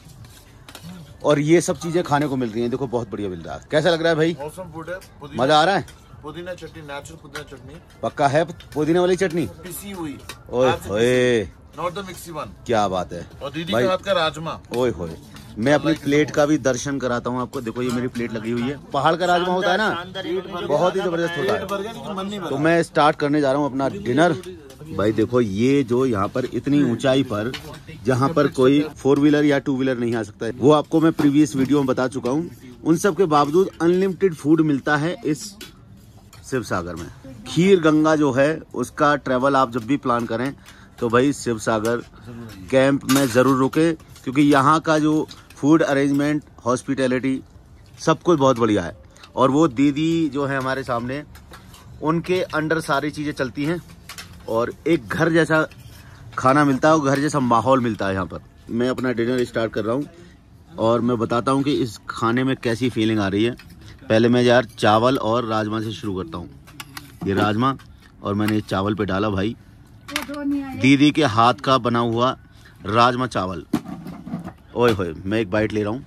और ये सब चीजें खाने को मिल रही हैं। देखो बहुत बढ़िया मिल रहा है। कैसा लग रहा है भाई? मौसम फूड है। मजा आ रहा है? पुदीना चटनी, नेचुरल पुदीना चटनी पक्का है? पुदीना वाली चटनी पिसी हुई। ओए होए, नॉट द मिक्सी वन। क्या बात है। और दीदी भाई के हाथ का राजमा। ओए होए, मैं अपनी प्लेट का भी दर्शन कराता हूँ आपको। देखो ये मेरी प्लेट लगी हुई है। पहाड़ का राजमा होता है ना, बहुत ही जबरदस्त होता है। तो मैं स्टार्ट करने जा रहा हूँ अपना डिनर। भाई देखो ये जो यहाँ पर इतनी ऊंचाई पर जहाँ पर कोई फोर व्हीलर या टू व्हीलर नहीं आ सकता है, वो आपको मैं प्रीवियस वीडियो में बता चुका हूँ। उन सब के बावजूद अनलिमिटेड फूड मिलता है इस शिव सागर में। खीर गंगा जो है उसका ट्रेवल आप जब भी प्लान करें तो भाई शिव सागर कैंप में जरूर रुके, क्योंकि यहाँ का जो फूड अरेंजमेंट, हॉस्पिटैलिटी सब कुछ बहुत बढ़िया है। और वो दीदी जो है हमारे सामने, उनके अंडर सारी चीज़ें चलती हैं और एक घर जैसा खाना मिलता है और घर जैसा माहौल मिलता है यहाँ पर। मैं अपना डिनर स्टार्ट कर रहा हूँ और मैं बताता हूँ कि इस खाने में कैसी फीलिंग आ रही है। पहले मैं यार चावल और राजमा से शुरू करता हूँ। ये राजमा और मैंने चावल पे डाला भाई, दीदी के हाथ का बना हुआ राजमा चावल। ओए होए, मैं एक बाइट ले रहा हूँ।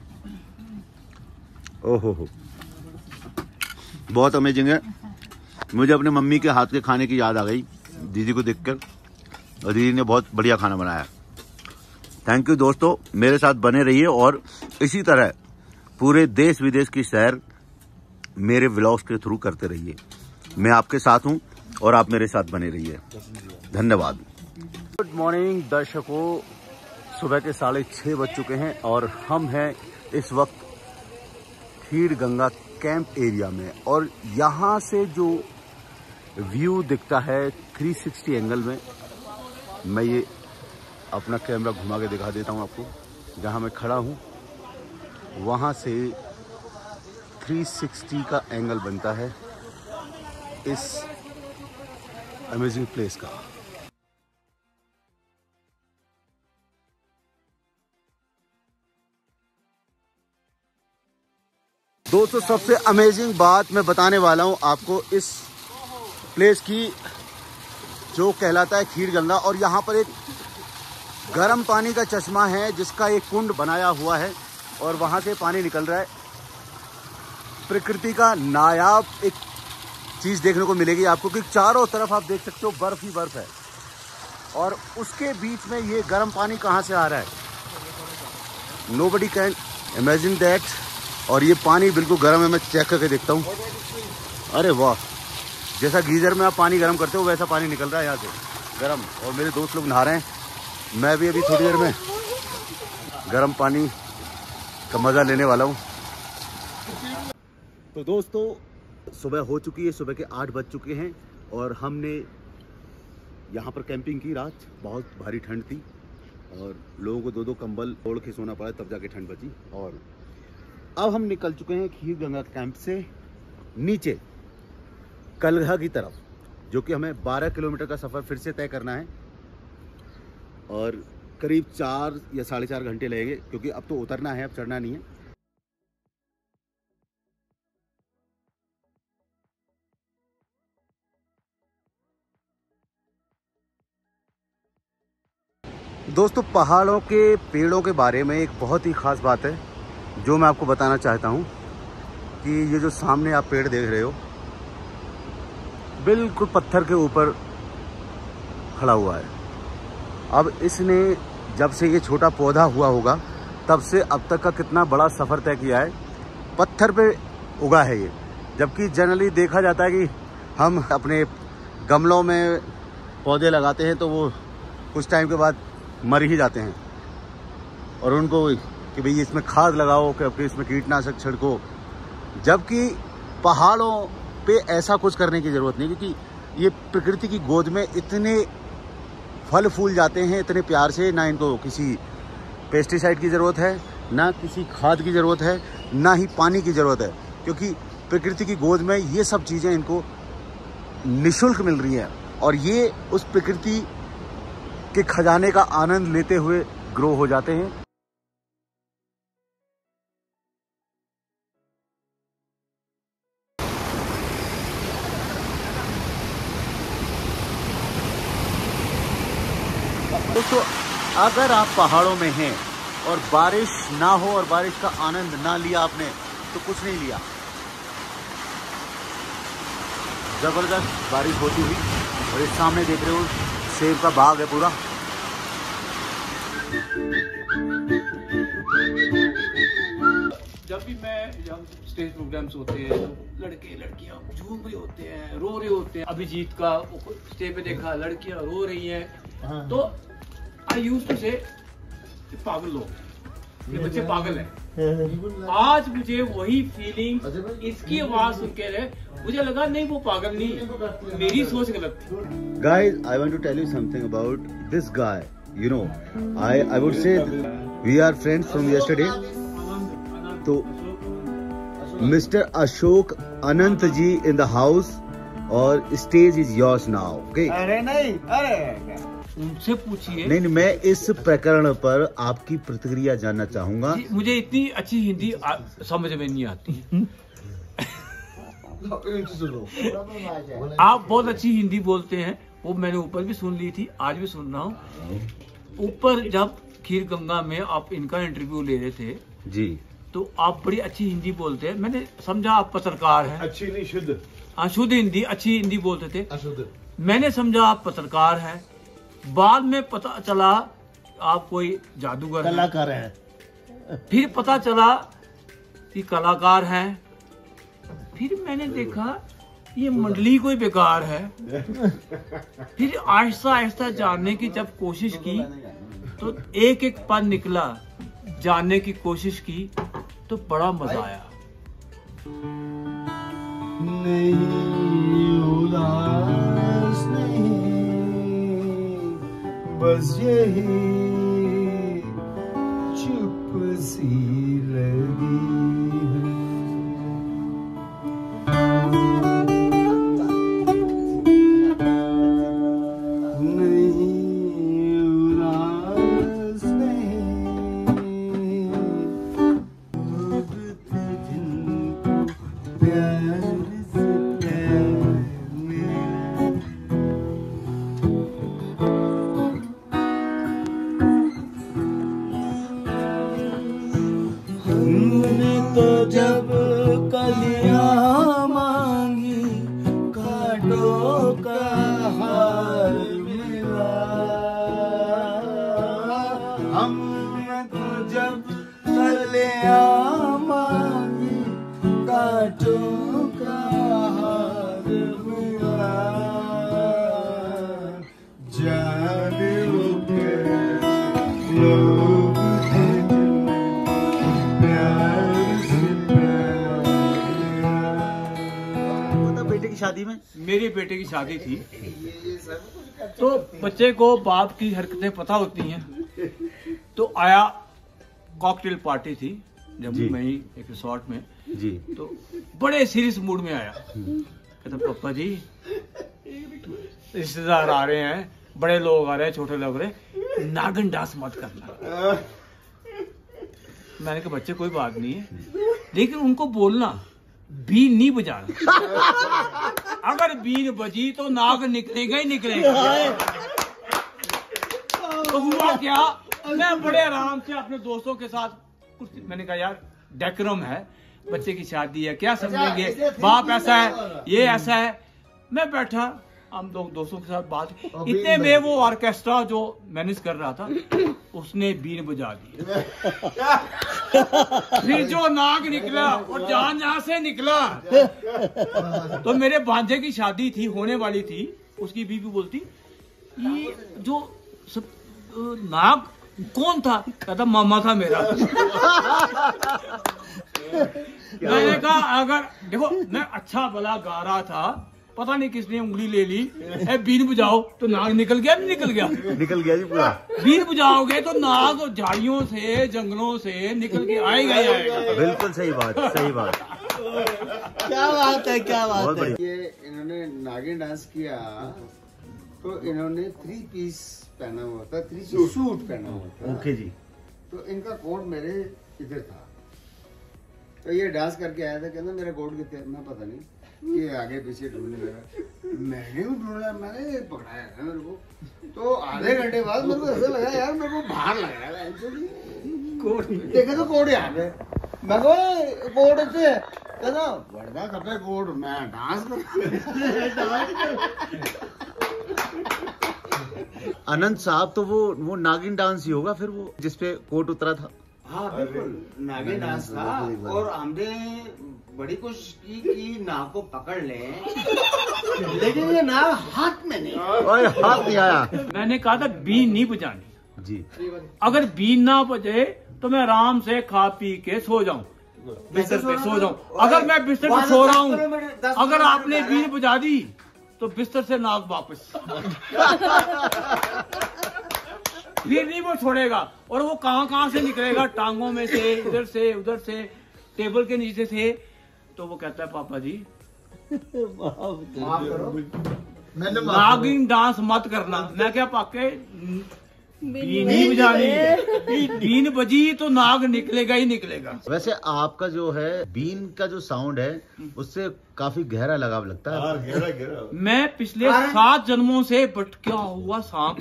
ओहो हो, बहुत अमेजिंग है। मुझे अपने मम्मी के हाथ के खाने की याद आ गई दीदी को देखकर, और दीदी ने बहुत बढ़िया खाना बनाया। थैंक यू दोस्तों, मेरे साथ बने रहिए और इसी तरह पूरे देश विदेश की सैर मेरे व्लॉग्स के थ्रू करते रहिए। मैं आपके साथ हूं और आप मेरे साथ बने रहिए। धन्यवाद। गुड मॉर्निंग दर्शकों, सुबह के साढ़े छः बज चुके हैं और हम हैं इस वक्त खीर गंगा कैंप एरिया में। और यहाँ से जो व्यू दिखता है थ्री सिक्सटी एंगल में, मैं ये अपना कैमरा घुमा के दिखा देता हूँ आपको। जहाँ मैं खड़ा हूँ वहाँ से थ्री सिक्सटी का एंगल बनता है इस अमेजिंग प्लेस का। दोस्तों सबसे अमेजिंग बात मैं बताने वाला हूँ आपको इस प्लेस की, जो कहलाता है खीर गंगा। और यहाँ पर एक गर्म पानी का चश्मा है जिसका एक कुंड बनाया हुआ है और वहाँ से पानी निकल रहा है। प्रकृति का नायाब एक चीज़ देखने को मिलेगी आपको कि चारों तरफ आप देख सकते हो बर्फ ही बर्फ है। और उसके बीच में ये गर्म पानी कहाँ से आ रहा है? Nobody can imagine that. और ये पानी बिल्कुल गर्म है, मैं चेक करके देखता हूँ। अरे वाह, जैसा गीजर में आप पानी गर्म करते हो वैसा पानी निकल रहा है यहाँ से गर्म। और मेरे दोस्त लोग नहा रहे हैं, मैं भी अभी थोड़ी देर में गर्म पानी का मज़ा लेने वाला हूँ। तो दोस्तों, सुबह हो चुकी है, सुबह के आठ बज चुके हैं और हमने यहाँ पर कैंपिंग की। रात बहुत भारी ठंड थी और लोगों को दो दो कंबल ओढ़ के सोना पड़ा, तब जाके ठंड बची। और अब हम निकल चुके हैं खीर गंगा कैंप से नीचे कलघा की तरफ, जो कि हमें बारह किलोमीटर का सफ़र फिर से तय करना है और करीब चार या साढ़े चार घंटे लगेंगे, क्योंकि अब तो उतरना है, अब चढ़ना नहीं है। दोस्तों, पहाड़ों के पेड़ों के बारे में एक बहुत ही ख़ास बात है जो मैं आपको बताना चाहता हूँ कि ये जो सामने आप पेड़ देख रहे हो बिल्कुल पत्थर के ऊपर खड़ा हुआ है। अब इसने जब से ये छोटा पौधा हुआ होगा तब से अब तक का कितना बड़ा सफ़र तय किया है। पत्थर पे उगा है ये, जबकि जनरली देखा जाता है कि हम अपने गमलों में पौधे लगाते हैं तो वो कुछ टाइम के बाद मर ही जाते हैं और उनको कि भाई इसमें खाद लगाओ, कि इसमें कीटनाशक छिड़को। जबकि पहाड़ों पे ऐसा कुछ करने की ज़रूरत नहीं, क्योंकि ये प्रकृति की गोद में इतने फल फूल जाते हैं इतने प्यार से, ना इनको किसी पेस्टिसाइड की ज़रूरत है, ना किसी खाद की ज़रूरत है, ना ही पानी की ज़रूरत है, क्योंकि प्रकृति की गोद में ये सब चीज़ें इनको निःशुल्क मिल रही हैं और ये उस प्रकृति के खजाने का आनंद लेते हुए ग्रो हो जाते हैं। दोस्तों, अगर आप पहाड़ों में हैं और बारिश ना हो और बारिश का आनंद ना लिया आपने तो कुछ नहीं लिया। जबरदस्त बारिश होती हुई और इस सामने देख रहे हो सेब का बाग है पूरा। जब भी मैं जब स्टेज प्रोग्राम्स होते हैं तो लड़के लड़कियां झूम रहे होते हैं, रो रहे होते हैं। अभिजीत का स्टेज पे देखा लड़कियां रो रही हैं, तो आई यूज्ड टू से पागल लोग, ये बच्चे पागल हैं। आज मुझे वही फीलिंग इसकी आवाज सुन के रहे, मुझे लगा नहीं वो पागल नहीं, मेरी सोच गलत थी। Guys, I want to tell you something about this guy. You know, I I would say we are friends from yesterday. तो mister Ashok Anant ji in the house और stage is yours now. Okay? अरे नहीं, अरे उनसे पूछिए। नहीं नहीं, मैं इस प्रकरण पर आपकी प्रतिक्रिया जानना चाहूंगा। मुझे इतनी अच्छी हिंदी आ, समझ में नहीं आती। आप बहुत अच्छी हिंदी बोलते हैं, वो मैंने ऊपर भी सुन ली थी, आज भी सुन रहा हूँ। ऊपर जब खीर गंगा में आप इनका इंटरव्यू ले रहे थे जी, तो आप बड़ी अच्छी हिंदी बोलते हैं। मैंने समझा आप पत्रकार हैं। अच्छी नहीं, शुद्ध। हाँ, शुद्ध हिंदी, अच्छी हिंदी बोलते थे। अशुद्ध। मैंने समझा आप पत्रकार हैं। बाद में पता चला आप कोई जादूगर हैं। कलाकार हैं। फिर पता चला कि कलाकार हैं। फिर मैंने देखा ये मंडली कोई बेकार है। फिर आहिस्ता आहिस्ता जानने की जब कोशिश की तो एक एक पद निकला, जानने की कोशिश की तो बड़ा मजा आया। नहीं उदास नहीं, बस यही चुप सी लगी है। हमको जब कलिया मांगी कांटों का हार हुआ जाने वो कैसे लोग थे जिन्हें प्यार से प्यार किया। बेटे की शादी में मेरे बेटे की शादी थी, तो बच्चे को बाप की हरकतें पता होती हैं, तो आया, कॉकटेल पार्टी थी जम्मू में ही एक रिसोर्ट में जी। तो बड़े सीरियस मूड में आया, कहता पापा जी रिश्तेदार आ रहे हैं, बड़े लोग आ रहे हैं, छोटे लोग आ रहे हैं, नागिन डांस मत करना। मैंने कहा बच्चे कोई बात नहीं है, लेकिन उनको बोलना बीन नहीं बजाना, अगर बीन बजी तो नाग निकलेगा ही निकलेगा। तो हुआ क्या, मैं बड़े आराम से अपने दोस्तों के साथ कुछ, मैंने कहा यार डेकोरम है, बच्चे की शादी है, क्या समझेंगे, बाप ऐसा है, ये ऐसा है। मैं बैठा, हम लोग दोस्तों के साथ बात, इतने में वो ऑर्केस्ट्रा जो मैनेज कर रहा था उसने बीन बजा दी। फिर जो नाग निकला और जान जहां से निकला, तो मेरे भांजे की शादी थी, होने वाली थी, उसकी बीवी बोलती ये जो सब नाग कौन था, कहता मामा था मेरा। मैंने कहा अगर देखो मैं अच्छा भला गा रहा था, पता नहीं किसने उंगली ले ली, ए बीन बजाओ, तो नाग निकल गया नहीं निकल गया, निकल गया जी पूरा। बीन बजाओगे तो नाग झाड़ियों से जंगलों से निकल के आएगा ही आएगा। बिल्कुल सही बात, सही बात। क्या बात है, क्या बात है। ये इन्होंने नागिन डांस किया तो इन्होंने थ्री पीस पहना हुआ था, थ्री पीस सूट पहना हुआ था। ओके जी। तो इनका कोट मेरे इधर था, तो ये डांस करके आया था, कहना मेरा कोट कितने, मैं पता नहीं, ये आगे पीछे ढूंढने लगा, मैंने भी ढूंढा, मैंने पकड़ाया था मेरे को। तो आधे घंटे बाद मेरे को ऐसा लगा यार मेरे को बाहर लग रहा है, कोट देखे तो कोट यहाँ पे, मैं कोट से कहना बढ़ा खपे कोट, मैं डांस कर। अनंत साहब तो वो वो नागिन डांस ही होगा फिर, वो जिसपे कोट उतरा था। हाँ बिल्कुल नागिन डांस था, और हमने बड़ी कोशिश की कि नाग को पकड़ ले, लेकिन ये नाग हाथ में नहीं, ओए हाथ नहीं आया। मैंने कहा था बीन नहीं बजानी जी। अगर बीन ना बजे तो मैं आराम से खा पी के सो जाऊं, बिस्तर पे सो जाऊं। अगर मैं बिस्तर पे सो रहा हूं, अगर आपने बीन बजा दी तो बिस्तर से नाग वापस। फिर नहीं वो छोड़ेगा, और वो कहां कहां से निकलेगा, टांगों में से, इधर से उधर से, टेबल के नीचे से। तो वो कहता है पापा जी नागिन डांस मत करना। मैं क्या पाके बीन नहीं बजानी, बीन बजी तो नाग निकलेगा ही निकलेगा। वैसे आपका जो है बीन का जो साउंड है उससे काफी गहरा लगाव लगता है। गहरा गहरा। मैं पिछले सात जन्मों से भटका हुआ सांप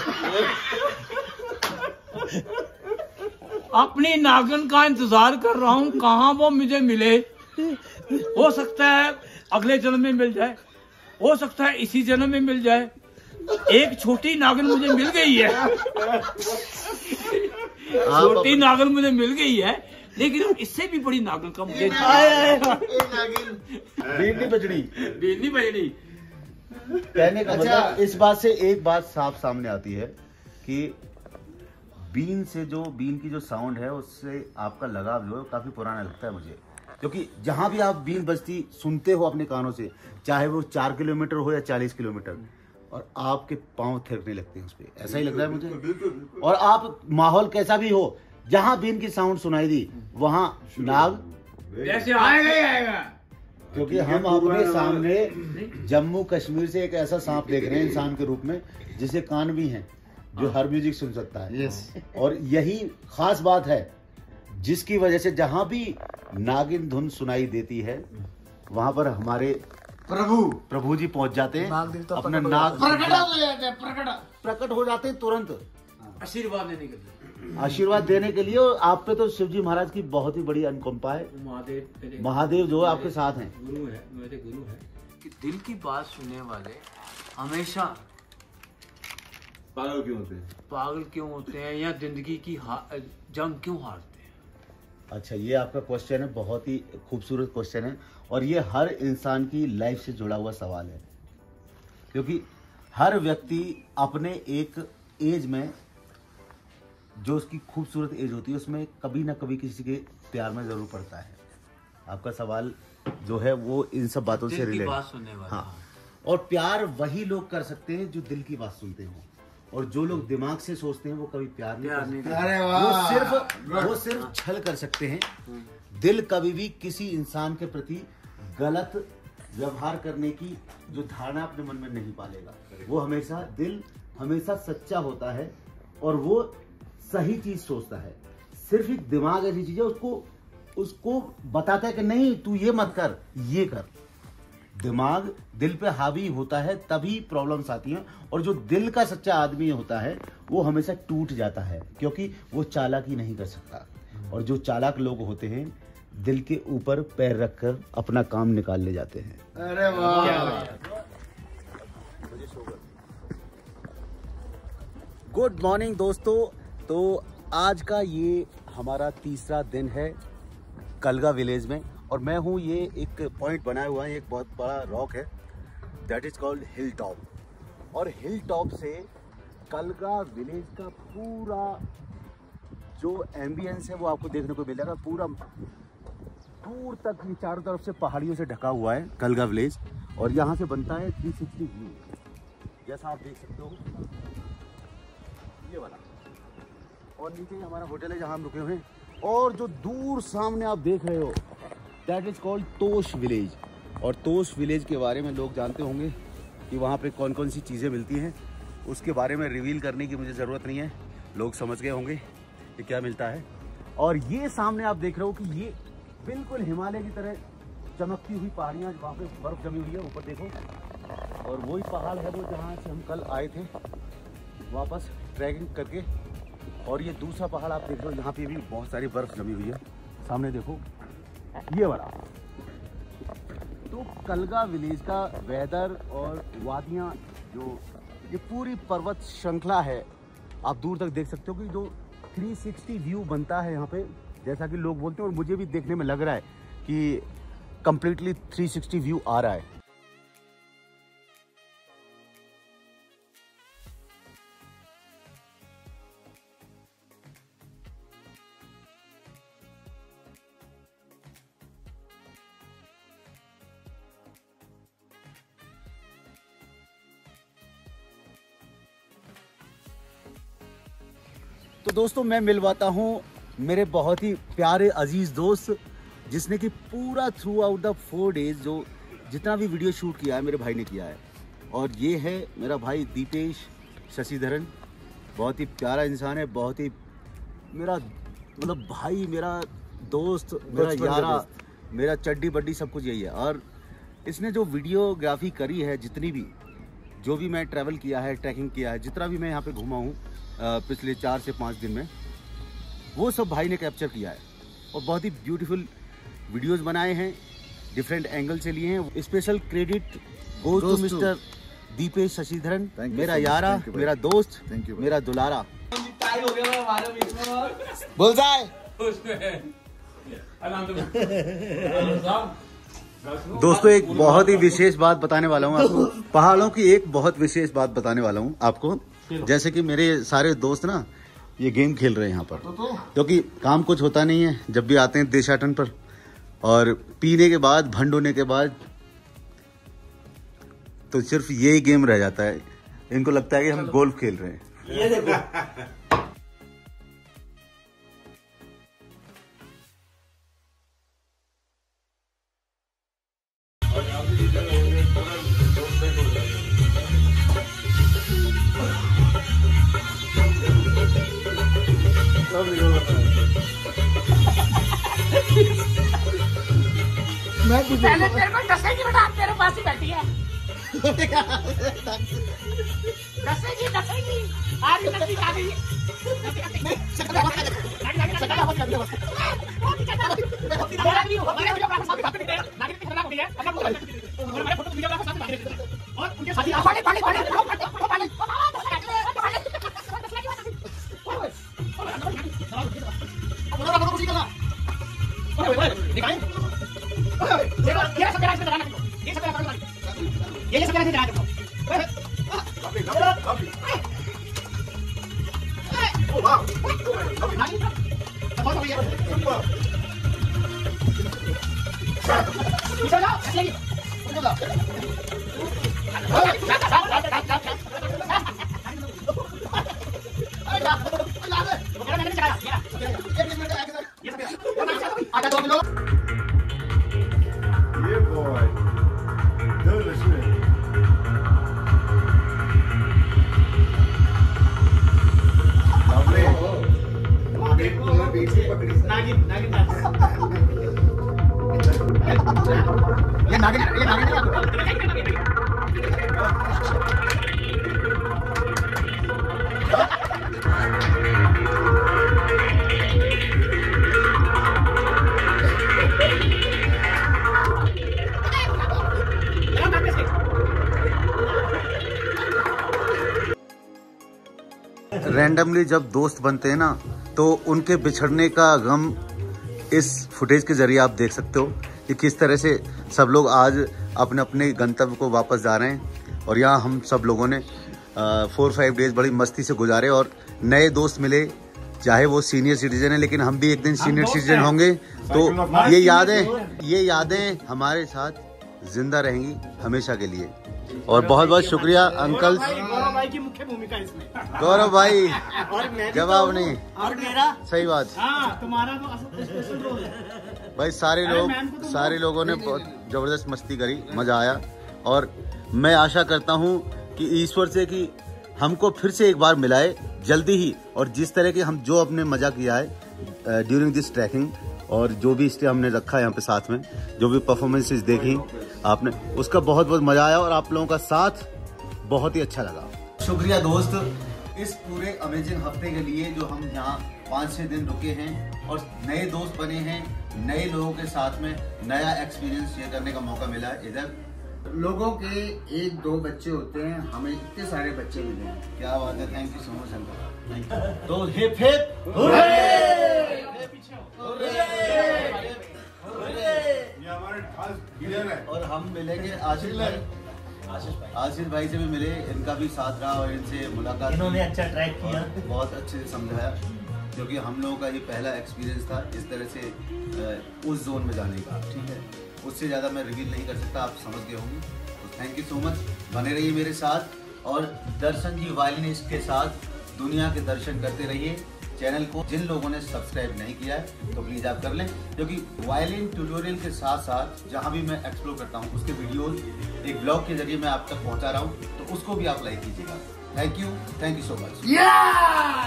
अपनी नागिन का इंतजार कर रहा हूँ, कहाँ वो मुझे मिले। हो सकता है अगले जन्म में मिल जाए, हो सकता है इसी जन्म में मिल जाए। एक छोटी नागिन मुझे मिल गई है, छोटी नागिन मुझे मिल गई है, लेकिन इससे भी बड़ी नागिन का मुझे बीन नहीं बजनी, बीन नहीं बजनी। कहने का मतलब इस बात से एक बात साफ सामने आती है कि बीन से जो बीन की जो साउंड है उससे आपका लगाव जो है काफी पुराना लगता है मुझे, क्योंकि जहां भी आप बीन बजती सुनते हो अपने कानों से, चाहे वो चार किलोमीटर हो या चालीस किलोमीटर, और आपके पांव थिरकने लगते हैं उस पर, ऐसा ही लगता है मुझे। और आप माहौल कैसा भी हो, जहां बीन की साउंड सुनाई दी वहां नाग जैसे आएगा ही आएगा। क्योंकि हम अपने सामने जम्मू कश्मीर से एक ऐसा सांप देख रहे हैं इंसान के रूप में जिसे कान भी हैं, जो हर म्यूजिक सुन सकता है। यस। और यही खास बात है जिसकी वजह से जहां भी नागिन धुन सुनाई देती है वहां पर हमारे प्रभु प्रभु जी पहुंच जाते हैं, अपना नाग प्रकट हो जाते हैं तुरंत आशीर्वाद देने के लिए, आशीर्वाद देने के लिए। और आप पे तो शिव जी महाराज की बहुत ही बड़ी अनुकंपा है। महादेव मेरे महादेव जो है आपके साथ हैं, गुरु है, मेरे गुरु है कि दिल की बात सुनने वाले हमेशा पागल क्यों होते हैं? पागल क्यों होते हैं या जिंदगी की हा- जंग क्यों हारते हैं? अच्छा, ये आपका क्वेश्चन है, बहुत ही खूबसूरत क्वेश्चन है और ये हर इंसान की लाइफ से जुड़ा हुआ सवाल है, क्योंकि हर व्यक्ति अपने एक एज में, जो उसकी खूबसूरत एज होती है, उसमें कभी ना कभी किसी के प्यार में जरूर पड़ता है। आपका सवाल जो है वो इन सब बातों से दिल की रिलेटेड। बात सुनने वाला। हाँ, और प्यार वही लोग कर सकते हैं जो दिल की बात सुनते हो, और जो लोग दिमाग से सोचते हैं वो कभी प्यार नहीं प्यार कर नहीं सकते। कर अरे वाह, वो सिर्फ वो सिर्फ छल कर सकते हैं। दिल कभी भी किसी इंसान के प्रति गलत व्यवहार करने की जो धारणा अपने मन में नहीं पालेगा। वो हमेशा दिल हमेशा सच्चा होता है और वो सही चीज सोचता है। सिर्फ एक दिमाग ऐसी चीज है, उसको उसको बताता है कि नहीं तू ये मत कर, ये कर। दिमाग दिल पे हावी होता है तभी प्रॉब्लम्स आती हैं, और जो दिल का सच्चा आदमी होता है वो हमेशा टूट जाता है, क्योंकि वो चालाकी नहीं कर सकता। और जो चालाक लोग होते हैं दिल के ऊपर पैर रखकर अपना काम निकाल ले जाते हैं। अरे वाह, गुड मॉर्निंग दोस्तों। तो आज का ये हमारा तीसरा दिन है कलगा विलेज में, और मैं हूँ, ये एक पॉइंट बनाया हुआ है, एक बहुत बड़ा रॉक है, that is called hill top. और हिल टॉप से कलगा विलेज का पूरा जो एम्बियंस है वो आपको देखने को मिलेगा। पूरा दूर तक ये चारों तरफ से पहाड़ियों से ढका हुआ है कलगा विलेज, और यहाँ से बनता है थ्री सिक्सटी व्यू, जैसा आप देख सकते हो ये वाला। और नीचे हमारा होटल है जहाँ हम रुके हुए हैं, और जो दूर सामने आप देख रहे हो that is called Tosh village. और तोश विलेज के बारे में लोग जानते होंगे कि वहाँ पे कौन कौन सी चीज़ें मिलती हैं, उसके बारे में रिवील करने की मुझे ज़रूरत नहीं है, लोग समझ गए होंगे कि क्या मिलता है। और ये सामने आप देख रहे हो कि ये बिल्कुल हिमालय की तरह चमकती हुई पहाड़ियाँ, वहाँ पे बर्फ़ जमी हुई है, ऊपर देखो। और वही पहाड़ है वो जहाँ से हम कल आए थे वापस ट्रैकिंग करके। और ये दूसरा पहाड़ आप देख रहे हो, यहाँ पे भी बहुत सारी बर्फ जमी हुई है, सामने देखो ये वाला। तो कलगा विलेज का वेदर और वादियाँ, जो ये पूरी पर्वत श्रृंखला है, आप दूर तक देख सकते हो कि जो थ्री सिक्सटी व्यू बनता है यहाँ पे, जैसा कि लोग बोलते हैं, और मुझे भी देखने में लग रहा है कि कंप्लीटली थ्री सिक्सटी व्यू आ रहा है। तो दोस्तों, मैं मिलवाता हूँ मेरे बहुत ही प्यारे अजीज दोस्त, जिसने कि पूरा throughout the four days जो जितना भी वीडियो शूट किया है मेरे भाई ने किया है। और ये है मेरा भाई दीपेश शशिधरन। बहुत ही प्यारा इंसान है, बहुत ही मेरा मतलब भाई, मेरा दोस्त, मेरा यारा, मेरा चड्डी बड्डी सब कुछ यही है। और इसने जो वीडियोग्राफी करी है, जितनी भी जो भी मैं ट्रैवल किया है, ट्रैकिंग किया है, जितना भी मैं यहाँ पे घूमा हूँ पिछले चार से पाँच दिन में, वो सब भाई ने कैप्चर किया है। और बहुत ही ब्यूटीफुल वीडियोस बनाए हैं, डिफरेंट एंगल से लिए हैं। Special credit goes to mister Deepesh Shashidharan, मेरा यारा, मेरा दोस्त, मेरा दुलारा। बोल जाए दोस्तों, एक बहुत ही विशेष बात बताने वाला हूँ आपको। पहाड़ों की एक बहुत विशेष बात बताने वाला हूँ आपको। जैसे कि मेरे सारे दोस्त ना ये गेम खेल रहे हैं यहाँ पर, क्योंकि काम कुछ होता नहीं है जब भी आते हैं देशाटन पर, और पीने के बाद, भंड होने के बाद तो सिर्फ यही गेम रह जाता है। इनको लगता है कि हम गोल्फ खेल रहे हैं। ये देखो पहले तेरे को दसेगी बेटा, आप तेरे पास ही बैठी है। दसेगी दसेगी आज दसेगी आ गई। और उनके साथ दिखाएं? देखो ये सब गैराज में लगाना तुमको, ये सब गैराज में, ये ये सब गैराज में लगाना तुमको। ओ वाह, बहुत हो गया। चलो जाओ, चलिए, चलो जाओ। Yeah, boy. Delicious. Lovely. नागिन नागिन ये नागिन ये नागिन रैंडमली जब दोस्त बनते हैं ना तो उनके बिछड़ने का गम इस फुटेज के जरिए आप देख सकते हो कि किस तरह से सब लोग आज अपने अपने गंतव्य को वापस जा रहे हैं। और यहाँ हम सब लोगों ने फोर फाइव डेज बड़ी मस्ती से गुजारे और नए दोस्त मिले, चाहे वो सीनियर सिटीजन है, लेकिन हम भी एक दिन सीनियर सिटीजन होंगे। तो ये यादें ये यादें हमारे साथ जिंदा रहेंगी हमेशा के लिए। और बहुत बहुत शुक्रिया अंकल। गौरव भाई की मुख्य भूमिका इसमें। गौरव भाई और मैं जवाब नहीं, और मेरा सही बात। हाँ, तुम्हारा तो स्पेशल रोल है भाई। सारे लोग सारे लोगों ने बहुत जबरदस्त मस्ती करी, मजा आया। और मैं आशा करता हूँ कि ईश्वर से कि हमको फिर से एक बार मिलाए जल्दी ही। और जिस तरह के हम जो अपने मजा किया है ड्यूरिंग दिस ट्रैकिंग और जो भी स्टे हमने रखा है यहाँ पे साथ में, जो भी परफॉर्मेंसेस देखी आपने, उसका बहुत बहुत मजा आया और आप लोगों का साथ बहुत ही अच्छा लगा। शुक्रिया दोस्त इस पूरे अमेजिंग हफ्ते के लिए जो हम यहाँ पाँच छः दिन रुके हैं और नए दोस्त बने हैं, नए लोगों के साथ में नया एक्सपीरियंस शेयर करने का मौका मिला है। इधर लोगों के एक दो बच्चे होते हैं, हमें इतने सारे बच्चे मिले हैं। क्या बात है, thank you so much uncle. तो हिप हिप ये हमारे खास लीडर है। और हम मिलेंगे आशीष भाई, आशीष भाई से भी मिले, इनका भी साथ रहा और इनसे मुलाकात, इन्होंने अच्छा ट्रैक किया, बहुत अच्छे से समझाया, क्योंकि हम लोगों का ये पहला एक्सपीरियंस था इस तरह से उस जोन में जाने का। ठीक है, उससे ज़्यादा मैं रिवील नहीं कर सकता, आप समझ गए होंगे। तो थैंक यू सो मच, बने रहिए मेरे साथ और दर्शन जी वायलिनिस्ट के साथ दुनिया के दर्शन करते रहिए। चैनल को जिन लोगों ने सब्सक्राइब नहीं किया है तो प्लीज़ आप कर लें, क्योंकि वायलिन ट्यूटोरियल के साथ साथ जहाँ भी मैं एक्सप्लोर करता हूँ उसके वीडियोस एक ब्लॉग के जरिए मैं आप तक पहुँचा रहा हूँ, तो उसको भी आप लाइक कीजिएगा। Thank you, thank you so much.